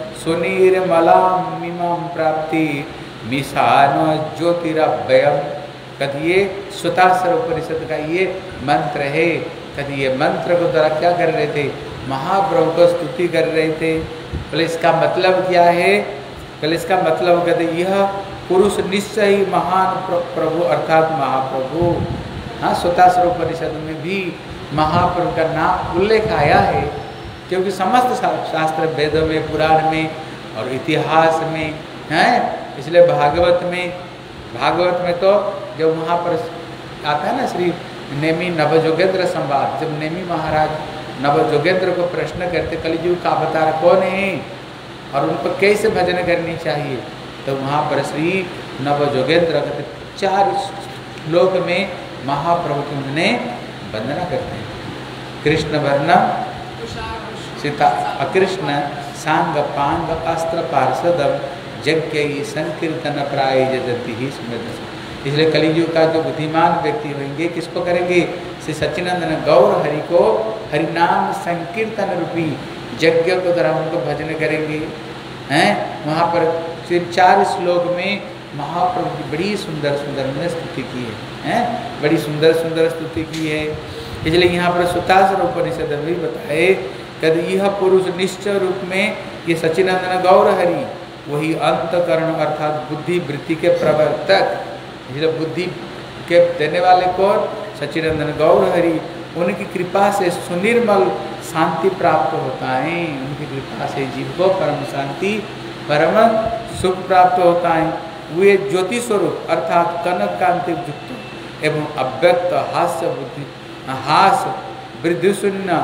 सुनिर्मलाम मिमं प्राप्ति मिशान ज्योतिरभयम। कभी ये सुतासर उपनिषद का ये मंत्र है। कभी ये मंत्र को द्वारा क्या कर रहे थे, महाप्रभु को स्तुति कर रहे थे। बोले इसका मतलब क्या है, बोले इसका मतलब कहते यह पुरुष निश्चय ही महान प्रभु अर्थात महाप्रभु। हाँ, सुतासर उपनिषद में भी महाप्रभु का नाम उल्लेख आया है, क्योंकि समस्त शास्त्र वेदों में, पुराण में और इतिहास में हैं। इसलिए भागवत में भागवत में तो जब वहाँ पर आता है ना श्री नेमी नवजोगेंद्र संवाद, जब नेमी महाराज नवजोगेंद्र को प्रश्न करते कलियुग का अवतार कौन है और उनको कैसे भजन करनी चाहिए, तो वहाँ पर श्री नवजोगेंद्र कहते चार श्लोक में महाप्रभु की उन्होंने वंदना करते हैं। कृष्ण वर्णम सीता अकृष्ण सांग पांग अस्त्र पार्षदम यज्ञ संकीर्तन प्राय जजति ही स्मृत। इसलिए कलियुग का जो बुद्धिमान व्यक्ति होंगे किसको करेंगे, श्री सच्चिदानंद गौर हरि को हरिनाम संकीर्तन रूपी यज्ञ को द्वारा उनको भजन करेंगे हैं। वहाँ पर सिर्फ चार श्लोक में महाप्रभु की बड़ी सुंदर सुंदर मैंने स्तुति की है हैं, बड़ी सुंदर सुंदर स्तुति की है। इसलिए यहाँ पर सुतासर उपनिषद भी बताए कद यह पुरुष निश्चय रूप में ये सच्चिदानंद गौर हरि वही अंतकरण अर्थात बुद्धि वृत्ति के प्रवर्तक, इसलिए बुद्धि के देने वाले कौन, सच्चिदानंद गौर हरि। उनकी कृपा से सुनिर्मल शांति प्राप्त होता है, उनकी कृपा से जीव को परम शांति परम सुख प्राप्त होता है। वे ज्योति स्वरूप अर्थात कनक कांति युक्त एवं अव्यक्त हास्य बुद्धि हास वृद्धि शून्य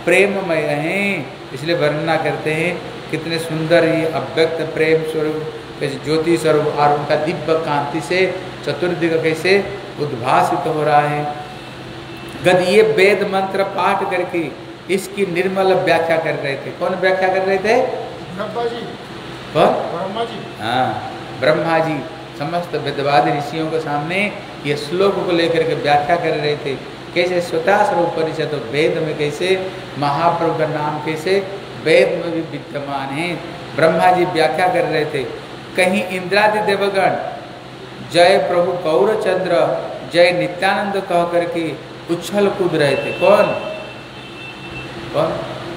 प्रेममय हैं, इसलिए वर्णना करते हैं कितने सुंदर ये अव्यक्त प्रेम स्वरूप, कैसे ज्योति स्वरूप और उनका दिव्य कांति से चतुर्दिग कैसे उद्भासित हो रहा है। गद ये वेद मंत्र पाठ करके इसकी निर्मल व्याख्या कर रहे थे। कौन व्याख्या कर रहे थे? ब्रह्मा जी। कौन? ब्रह्मा जी। हाँ, ब्रह्मा जी समस्त वेदवादी ऋषियों के सामने ये श्लोक को लेकर के व्याख्या कर रहे थे। कैसे स्वतः स्वरूप परिषद वेद में कैसे महाप्रभु का नाम कैसे वेद में भी विद्यमान है। ब्रह्मा जी व्याख्या कर रहे थे। कहीं इंद्रादि देवगण जय प्रभु गौरचंद्र जय नित्यानंद कह करके उछल कूद रहे थे। कौन कौन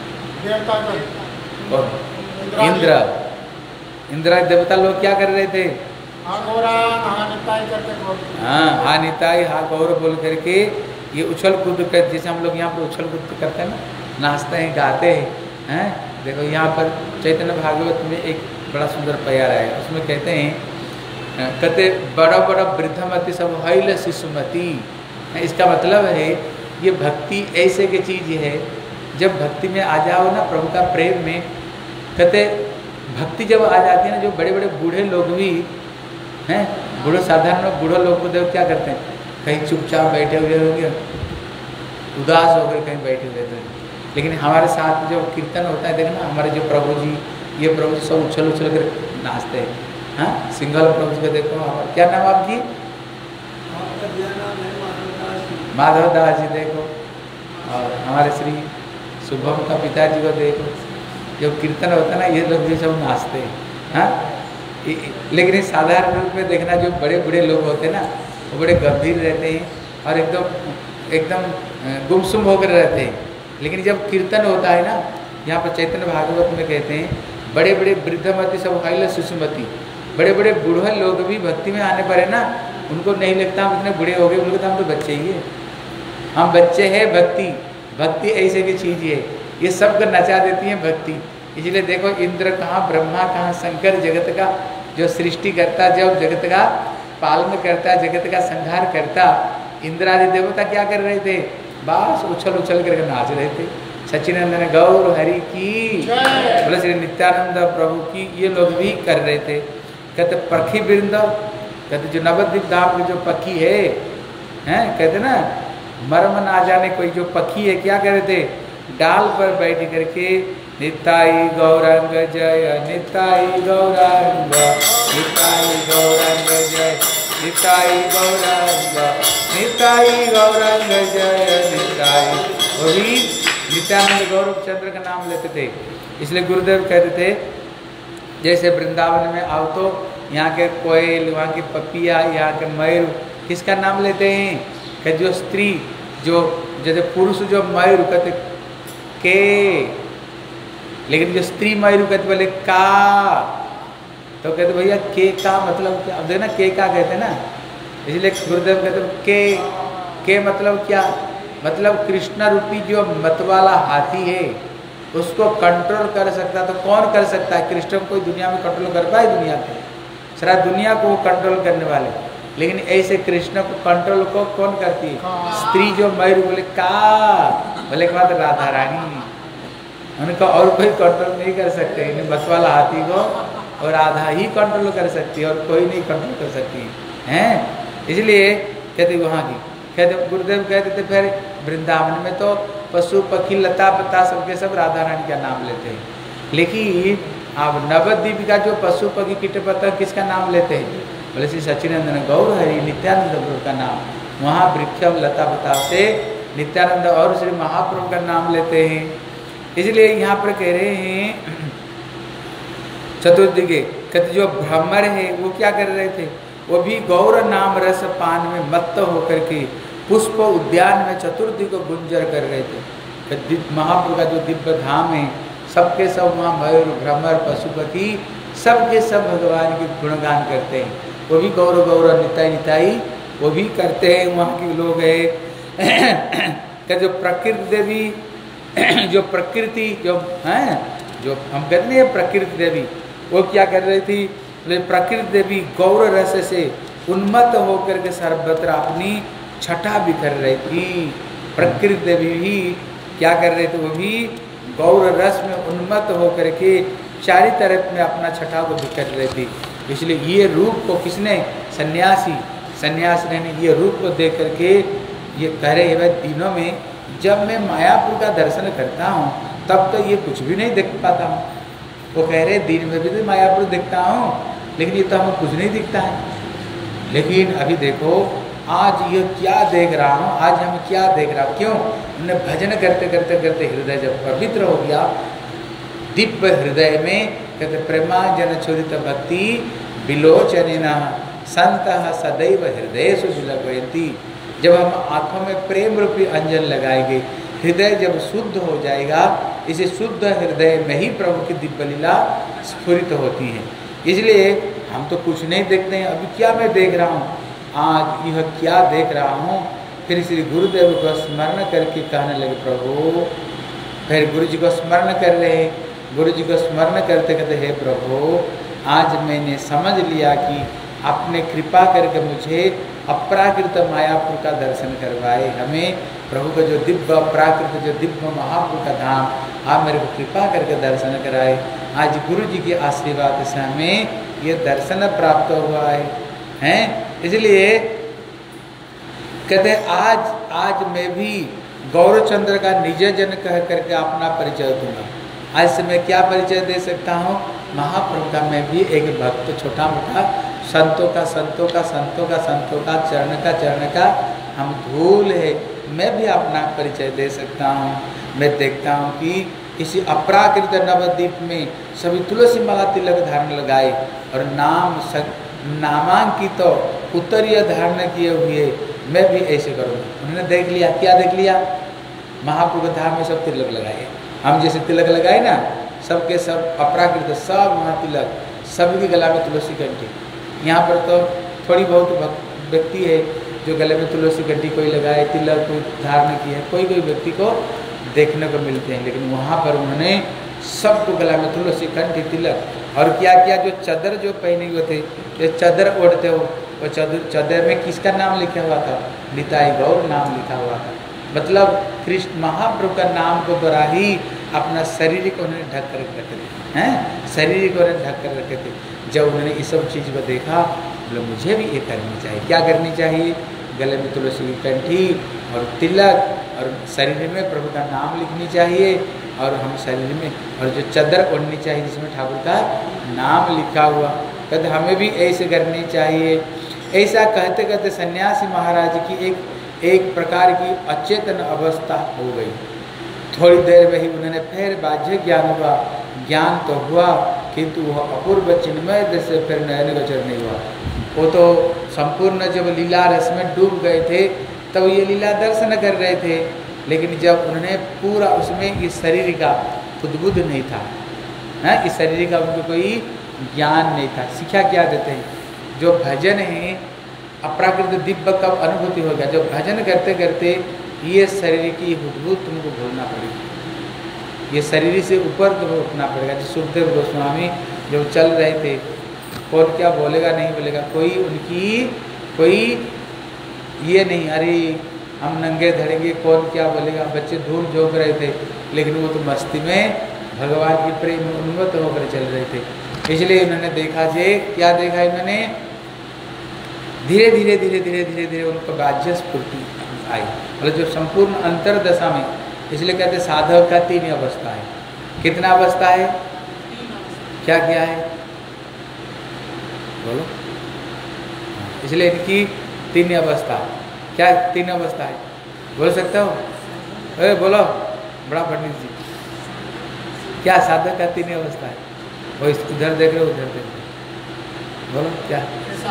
कौन? इंद्र। इंद्र देवता लोग क्या कर रहे थे? हाँ, हा निताई हा गौर बोल करके ये उछल कूद कर, जैसे हम लोग यहाँ पर उछल कूद करते हैं ना, नाचते हैं गाते हैं हैं। देखो यहाँ पर चैतन्य भागवत में एक बड़ा सुंदर प्यारा है, उसमें कहते हैं कहते बड़ा बड़ा वृद्धमती सब हैल शिशुमती। इसका मतलब है ये भक्ति ऐसे की चीज़ है, जब भक्ति में आ जाओ ना प्रभु का प्रेम में, कहते भक्ति जब आ जाती है ना, जो बड़े बड़े बूढ़े लोग भी हैं, बूढ़े साधारण बूढ़े लोग को देखो क्या करते हैं, कहीं चुपचाप बैठे हुए होंगे, उदास होकर कहीं बैठे हुए थे। लेकिन हमारे साथ जो कीर्तन होता है देखना, हमारे जो प्रभु जी, ये प्रभु जी सब उछल उछल कर नाचते हैं। हाँ, सिंगल प्रभु जी को देखो। क्या नाम आपकी? माधव दास जी देखो, और हमारे श्री शुभम का पिताजी को देखो। जब कीर्तन होता है ना, ये लोग भी सब नाचते हैं। हाँ, लेकिन इस साधारण रूप में देखना, जो बड़े बड़े लोग होते हैं ना, वो बड़े गंभीर रहते हैं और एकदम एकदम गुमसुम होकर रहते हैं। लेकिन जब कीर्तन होता है ना, यहाँ पर चैतन्य भागवत में कहते हैं बड़े बड़े वृद्धमती सब हैल शिशुमती, बड़े बड़े बूढ़े लोग भी भक्ति में आने पर है ना, उनको नहीं लगता हम इतने बूढ़े हो गए, उनको तो हम तो बच्चे ही है, हम बच्चे हैं। भक्ति भक्ति ऐसे की चीज़ है, ये सबको नचा देती है भक्ति। इसलिए देखो इंद्र कहाँ, ब्रह्मा कहाँ, शंकर जगत का जो सृष्टि करता, जब जगत का पालन करता, जगत का संहार करता, इंद्रादि देवता क्या कर रहे थे? बस उछल उछल करके नाच रहे थे। सच्चिदानंद गौर हरि की, बोले श्री नित्यानंद प्रभु की, ये लोग भी कर रहे थे। कहते पखी वृंद, कहते जो नवद्वीप धाम के जो पखी है हैं, कहते ना मर्म ना जाने कोई जो पखी है, क्या कर रहे थे? डाल पर बैठ करके निताई गौरंग जय, निताई गौरंग, निताई गौरंग जय, निताई गौरंग, निताई गौरंग जय, निताई। वो भी नित्यानंद गौरव चंद्र का नाम लेते थे। इसलिए गुरुदेव कहते थे जैसे वृंदावन में आओ तो यहाँ के कोयल, वहाँ की पपिया, यहाँ के मयूर, किसका नाम लेते हैं? कि जो स्त्री, जो जैसे पुरुष जो मयूर कहते के, लेकिन जो स्त्री मयूर कहते बोले का, तो कहते भैया के का मतलब क्या? अब देखना के का कहते ना, इसलिए गुरुदेव कहते के के मतलब क्या? मतलब कृष्ण रूपी जो मतवाला हाथी है उसको कंट्रोल कर सकता, तो कौन कर सकता है? कृष्ण को कोई दुनिया में कंट्रोल कर पाए? दुनिया को, सारा दुनिया को कंट्रोल करने वाले। लेकिन ऐसे कृष्ण को कंट्रोल को कौन करती है? स्त्री जो मयूर बोले का, बोले के बाद राधा रानी, उनका और कोई कंट्रोल नहीं कर सकते। इन्हें मतवाला हाथी को और राधा ही कंट्रोल कर सकती है, और कोई नहीं कंट्रोल कर सकती है। इसलिए कहते वहाँ की कहते गुरुदेव कहते थे फिर वृंदावन में तो पशु पक्षी लता पत्ता सबके सब राधा रानी का नाम लेते हैं। लेकिन अब नवद्वीप का जो पशु पक्षी कीट पतंग किसका नाम लेते हैं? बोले श्री सच्चिदानंद गौर हरि नित्यानंद प्रभु का नाम। वहाँ वृक्षम लता पत्ता से नित्यानंद और श्री महाप्रभु का नाम लेते हैं। इसलिए यहाँ पर कह रहे हैं चतुर्दिगे कहते जो भ्रमर है वो क्या कर रहे थे? वो भी गौर नाम रस पान में मत्त होकर के पुष्प उद्यान में चतुर्दिग गुंजर कर रहे थे। महाप्रभु का जो दिव्य धाम है, सबके सब वहाँ मयूर भ्रमर पशुपति सबके सब भगवान के गुणगान करते हैं। वो भी गौर गौर निताई निताई वो भी करते हैं। वहाँ के लोग है जो प्रकृति देवी जो प्रकृति जो हैं जो हम कहते हैं प्रकृति देवी, वो क्या कर रही थी? प्रकृति देवी गौर रस से उन्मत्त होकर के सर्वत्र अपनी छटा बिखर रही थी। प्रकृति देवी भी क्या कर रहे थे, वो भी गौर रस में उन्मत्त होकर के चारी तरफ में अपना छठा को बिखर रहे थे। इसलिए ये रूप को किसने, सन्यासी सन्यास ने ये रूप को देख करके ये कह रहे हैं, दिनों में जब मैं मायापुर का दर्शन करता हूँ तब तो ये कुछ भी नहीं देख पाता हूँ। वो कह रहे दिन में भी तो मायापुर देखता हूँ, लेकिन ये तो हमें कुछ नहीं दिखता है। लेकिन अभी देखो आज ये क्या देख रहा हूँ, आज हम क्या देख रहा हूँ। क्यों? हमने भजन करते करते करते हृदय जब पवित्र हो गया, दिव्य हृदय में कहते प्रेमांजन चोरित भक्ति विलोचन संत सदैव हृदय सुलभयती। जब हम आँखों में प्रेम रूपी अंजन लगाएंगे, हृदय जब शुद्ध हो जाएगा, इसे शुद्ध हृदय में ही प्रभु की दिव्य लीला स्फुरित होती है। इसलिए हम तो कुछ नहीं देखते हैं, अभी क्या मैं देख रहा हूँ, आज यह क्या देख रहा हूँ। फिर श्री गुरुदेव को स्मरण करके कहने लगे प्रभु, फिर गुरु जी को स्मरण कर रहे, गुरु जी को स्मरण करते कहते हे प्रभु, आज मैंने समझ लिया कि आपने कृपा करके मुझे अपराकृत मायापुर का दर्शन करवाए। हमें प्रभु का जो दिव्य अपराकृत जो दिव्य महापुर का धाम आप मेरे को कृपा करके दर्शन कराए। आज गुरु जी के आशीर्वाद से हमें ये दर्शन प्राप्त हुआ है, हैं? इसलिए कहते आज आज मैं भी गौरचंद्र का निज जन कह करके अपना परिचय दूंगा। आज से मैं क्या परिचय दे सकता हूँ, महाप्रभु का मैं भी एक भक्त, छोटा मोटा संतों का संतों का संतों का संतों का चरण का चरण का हम धूल है, मैं भी अपना परिचय दे सकता हूँ। मैं देखता हूँ कि इसी अपराकृत नवद्वीप में सभी तुलसी माला तिलक धारण लगाए और नाम सक, नामांकित तो उत्तरीय धारण किए हुए मैं भी ऐसे करूँगा। उन्होंने देख लिया, क्या देख लिया, महाप्रभु धाम में सब तिलक लगाए। हम जैसे तिलक लगाए ना, सबके सब अपराकृत सब वहाँ तिलक, सभी के गला में तुलसी घंटी। यहाँ पर तो थोड़ी बहुत व्यक्ति है जो गले में तुलसी घंटी कोई लगाए, तिलक कोई धारण किया है, कोई कोई व्यक्ति को देखने को मिलते हैं। लेकिन वहाँ पर उन्होंने सबको गला में तुलसी घंटी तिलक और क्या क्या, जो चादर जो पहने हुए थे, जो चादर ओढ़ते हो, वो चादर चादर में किसका नाम लिखा हुआ था, निताई गौर नाम लिखा हुआ था। मतलब कृष्ण महाप्रभु का नाम को द्वारा ही अपना शरीर को उन्होंने ढक कर रखे थे, हैं? शरीर को उन्होंने ढक कर रखे थे। जब उन्होंने इस सब चीज़ को देखा, बोले मुझे भी ये करनी चाहिए। क्या करनी चाहिए? गले में तुलसी की कंठी और तिलक और शरीर में प्रभु का नाम लिखनी चाहिए और हम शरीर में और जो चादर ओढ़नी चाहिए जिसमें ठाकुर का नाम लिखा हुआ। कहते हमें भी ऐसे करनी चाहिए। ऐसा कहते कहते सन्यासी महाराज की एक एक प्रकार की अचेतन अवस्था हो गई। थोड़ी देर में ही उन्होंने फिर बाह्य ज्ञान हुआ, ज्ञान तो हुआ किंतु वह अपूर्व चिन्मय से फिर नयन गोचर नहीं हुआ। वो तो संपूर्ण जब लीला रस में डूब गए थे तब ये लीला दर्शन कर रहे थे, लेकिन जब उन्होंने पूरा उसमें इस शरीर का खुदबुद नहीं था, है इस शरीर का उनको कोई ज्ञान नहीं था। शिक्षा क्या देते हैं? जो भजन है अपराकृत दिव्य कब अनुभूति हो गया, जब भजन करते करते ये शरीर की हुदबुद तुमको भूलना पड़ेगी, ये शरीर से ऊपर तुमको उठना पड़ेगा। जो सुखदेव गोस्वामी जब चल रहे थे, कौन क्या बोलेगा नहीं बोलेगा, कोई उनकी कोई ये नहीं, अरे हम नंगे धड़ेंगे कौन क्या बोलेगा। बच्चे धूल झोंक रहे थे, लेकिन वो तो मस्ती में भगवान की प्रेम में उन्मत्त होकर चल रहे थे। इसलिए उन्होंने देखा जे क्या देखा इन्होंने, धीरे धीरे धीरे धीरे धीरे धीरे उनको बाह्य स्फूर्ति आई, मतलब जो संपूर्ण अंतर दशा में। इसलिए कहते साधक का तीन अवस्था है। कितना अवस्था है? क्या क्या है बोलो? इसलिए इनकी तीन अवस्था। क्या तीन अवस्था है बोल सकते हो? अरे बोलो बड़ा पंडित जी, क्या साधक का तीन अवस्था है? वो इधर देख रहे हो उधर देख रहे हो, बोलो क्या?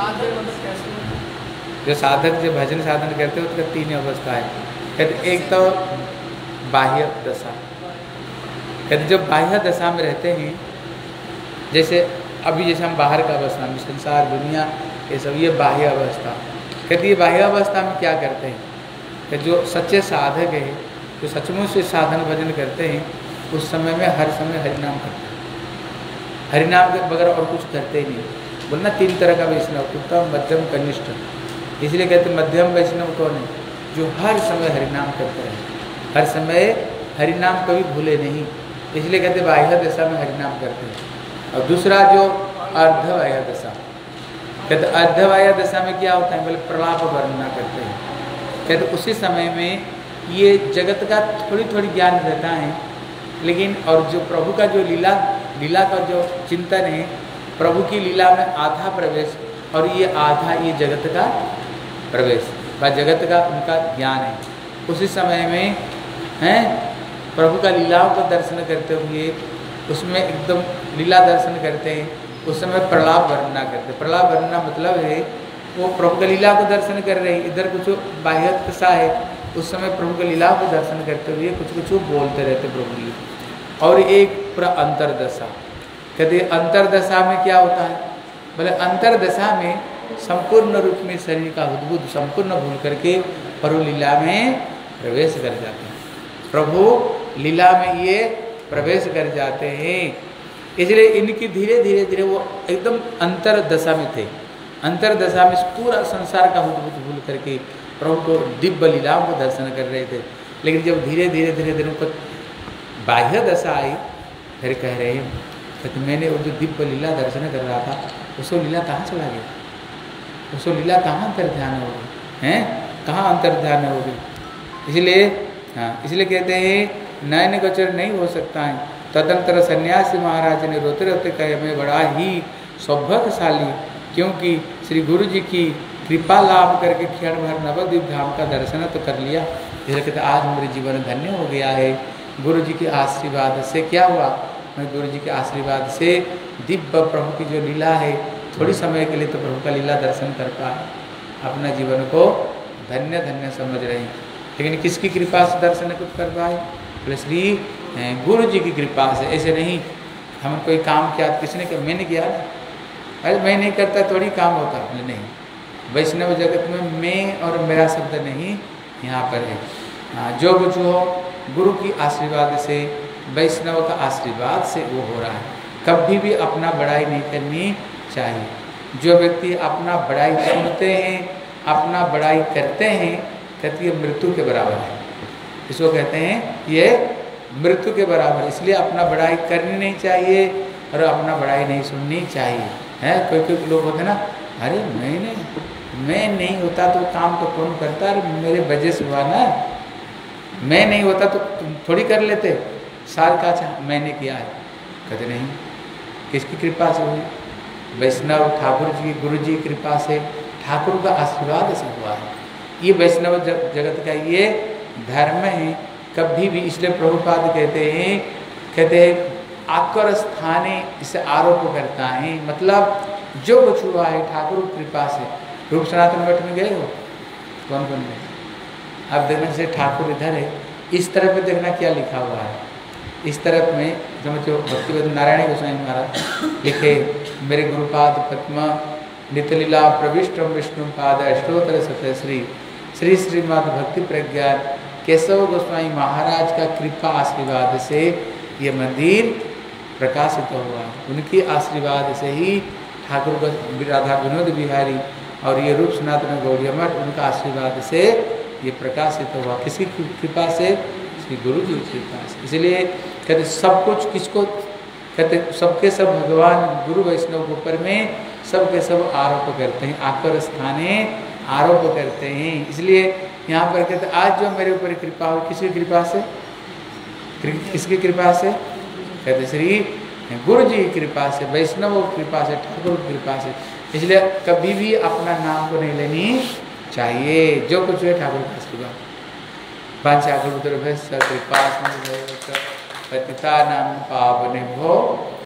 जो साधक जो भजन साधन करते हैं उसका तीन अवस्था है। कहते एक तो बाह्य दशा, कहते जब बाह्य दशा में रहते हैं, जैसे अभी जैसे हम बाहर का अवस्था में संसार दुनिया ये सब, ये बाह्य अवस्था। कहते ये बाह्य अवस्था में क्या करते हैं कि जो सच्चे साधक है, जो सचमुच से साधन भजन करते हैं, उस समय में हर समय हरिनाम करते हैं। हरिनाम के बगैर और कुछ करते ही नहीं। बोलना तीन तरह का वैष्णव, उत्तम मध्यम कनिष्ठ। इसलिए कहते मध्यम वैष्णव कौन है? जो हर समय हरिनाम करते हैं, हर समय हरिनाम कभी भूले नहीं, इसलिए कहते बाह्य दशा में हरिनाम करते हैं। और दूसरा जो अर्धवाह्य दशा, कहते अर्धवाह्य दशा में क्या होता है, बोले प्रलाप वर्णना करते हैं। कहते उसी समय में ये जगत का थोड़ी थोड़ी ज्ञान रहता है, लेकिन और जो प्रभु का जो लीला लीला का जो चिंतन है, प्रभु की लीला में आधा प्रवेश और ये आधा ये जगत का प्रवेश व जगत का उनका ज्ञान है। उसी समय में हैं प्रभु का लीलाओं का दर्शन करते हुए उसमें एकदम लीला दर्शन करते हैं, उस समय प्रलाप वर्णना करते हैं। प्रलाप वर्णना मतलब है वो प्रभु का लीला को दर्शन कर रहे हैं, इधर कुछ बाह्य दशा है, उस समय प्रभु के लीला को दर्शन करते हुए कुछ कुछ बोलते रहते प्रभु की। और एक पूरा अंतरदशा, कहते अंतरदशा में क्या होता है, बोले अंतरदशा में संपूर्ण रूप में शरीर का उद्भुत संपूर्ण भूल करके प्रभु लीला में प्रवेश कर जाते हैं। प्रभु लीला में ये प्रवेश कर जाते हैं, इसलिए इनकी धीरे धीरे धीरे वो एकदम अंतरदशा में थे। अंतरदशा में पूरा संसार का उद्भुत भूल करके प्रभु को दिव्य लीलाओं को दर्शन कर रहे थे। लेकिन जब धीरे धीरे धीरे धीरे उनको बाह्य दशा आई, फिर कह रहे हैं कि मैंने वो जो दिव्य लीला दर्शन कर रहा था, उसको लीला कहाँ चला गया, उसको लीला कहाँ अंतर ध्यान हो गई हैं, कहाँ अंतर ध्यान हो गई। इसलिए हाँ इसलिए कहते हैं नयन गोचर नहीं हो सकता है। तदंतर सन्यासी महाराज ने रोते रोते कहे मैं बड़ा ही सौभाग्यशाली, क्योंकि श्री गुरु जी की कृपा लाभ करके क्षण भर नवद्वीप धाम का दर्शन तो कर लिया। इसलिए कहते आज मेरे जीवन धन्य हो गया है। गुरु जी के आशीर्वाद से क्या हुआ, मैं गुरु जी के आशीर्वाद से दिव्य प्रभु की जो लीला है, थोड़ी समय के लिए तो प्रभु का लीला दर्शन कर पाए, अपना जीवन को धन्य धन्य समझ रहे हैं। लेकिन किसकी कृपा से दर्शन कुछ कर पाए, बोले श्री गुरु जी की कृपा से। ऐसे नहीं हम कोई काम किया किसने किया, मैंने किया, अरे मैं नहीं करता थोड़ी काम होता, बोले नहीं। वैष्णव जगत में मैं और मेरा शब्द नहीं यहाँ पर है। हाँ जो कुछ हो गुरु की आशीर्वाद से, वैष्णव का आशीर्वाद से वो हो रहा है। कभी भी अपना बड़ाई नहीं करनी चाहिए। जो व्यक्ति अपना बड़ाई सुनते हैं, अपना बड़ाई करते हैं, कहते हैं मृत्यु के बराबर है। इसको कहते हैं ये मृत्यु के बराबर, इसलिए अपना बड़ाई करनी नहीं चाहिए और अपना बड़ाई नहीं सुननी चाहिए। है कोई कोई लोग होते ना, अरे मैं नहीं मैं नहीं होता तो काम तो कौन करता, अरे मेरे वजह से हुआ ना, मैं नहीं होता तो तुम थोड़ी कर लेते, सार का चाह मैंने किया है। कहते नहीं, किसकी कृपा से हुई, वैष्णव ठाकुर जी की गुरु जी की कृपा से, ठाकुर का आशीर्वाद से हुआ है। ये वैष्णव जगत का ये धर्म है कभी भी। इसलिए प्रभुपाद कहते हैं कहते हैं आकर स्थाने इसे आरोप करता है, मतलब जो कुछ हुआ है ठाकुर कृपा से। रूप सनातन मठ में गए हो, कौन कौन गए, अब देखना से ठाकुर इधर है, इस तरफ में देखना क्या लिखा हुआ है। इस तरफ में समझो भक्तिवेद नारायण गोस्वामी महाराज लिखे, मेरे गुरुपाद पद्म नितलीला प्रविष्ट विष्णु पाद अष्टोत्तर सत्य श्री श्री श्रीमद भक्ति प्रज्ञान केशव गोस्वामी महाराज का कृपा आशीर्वाद से ये मंदिर प्रकाशित हुआ। उनके आशीर्वाद से ही ठाकुर राधा विनोद बिहारी और ये रूप सनातन गौड़िया मठ, उनका आशीर्वाद से ये प्रकाशित हुआ। किसकी कृपा से, श्री गुरु जी की कृपा से। इसलिए कहते सब कुछ किसको कहते, सबके सब भगवान गुरु वैष्णव के ऊपर में सबके सब आरोप करते हैं, आकर स्थाने आरोप करते हैं। इसलिए यहाँ पर कहते आज जो मेरे ऊपर कृपा हो, किसकी कृपा से, किसकी कृपा से, कहते श्री गुरु जी की कृपा से, वैष्णव की कृपा से, ठाकुर की कृपा से। इसलिए कभी भी अपना नाम को नहीं लेनी चाहिए, जो कुछ है ठाकुर का आशीर्वाद। पांच आकर कृपा पतिता नाम पावने भो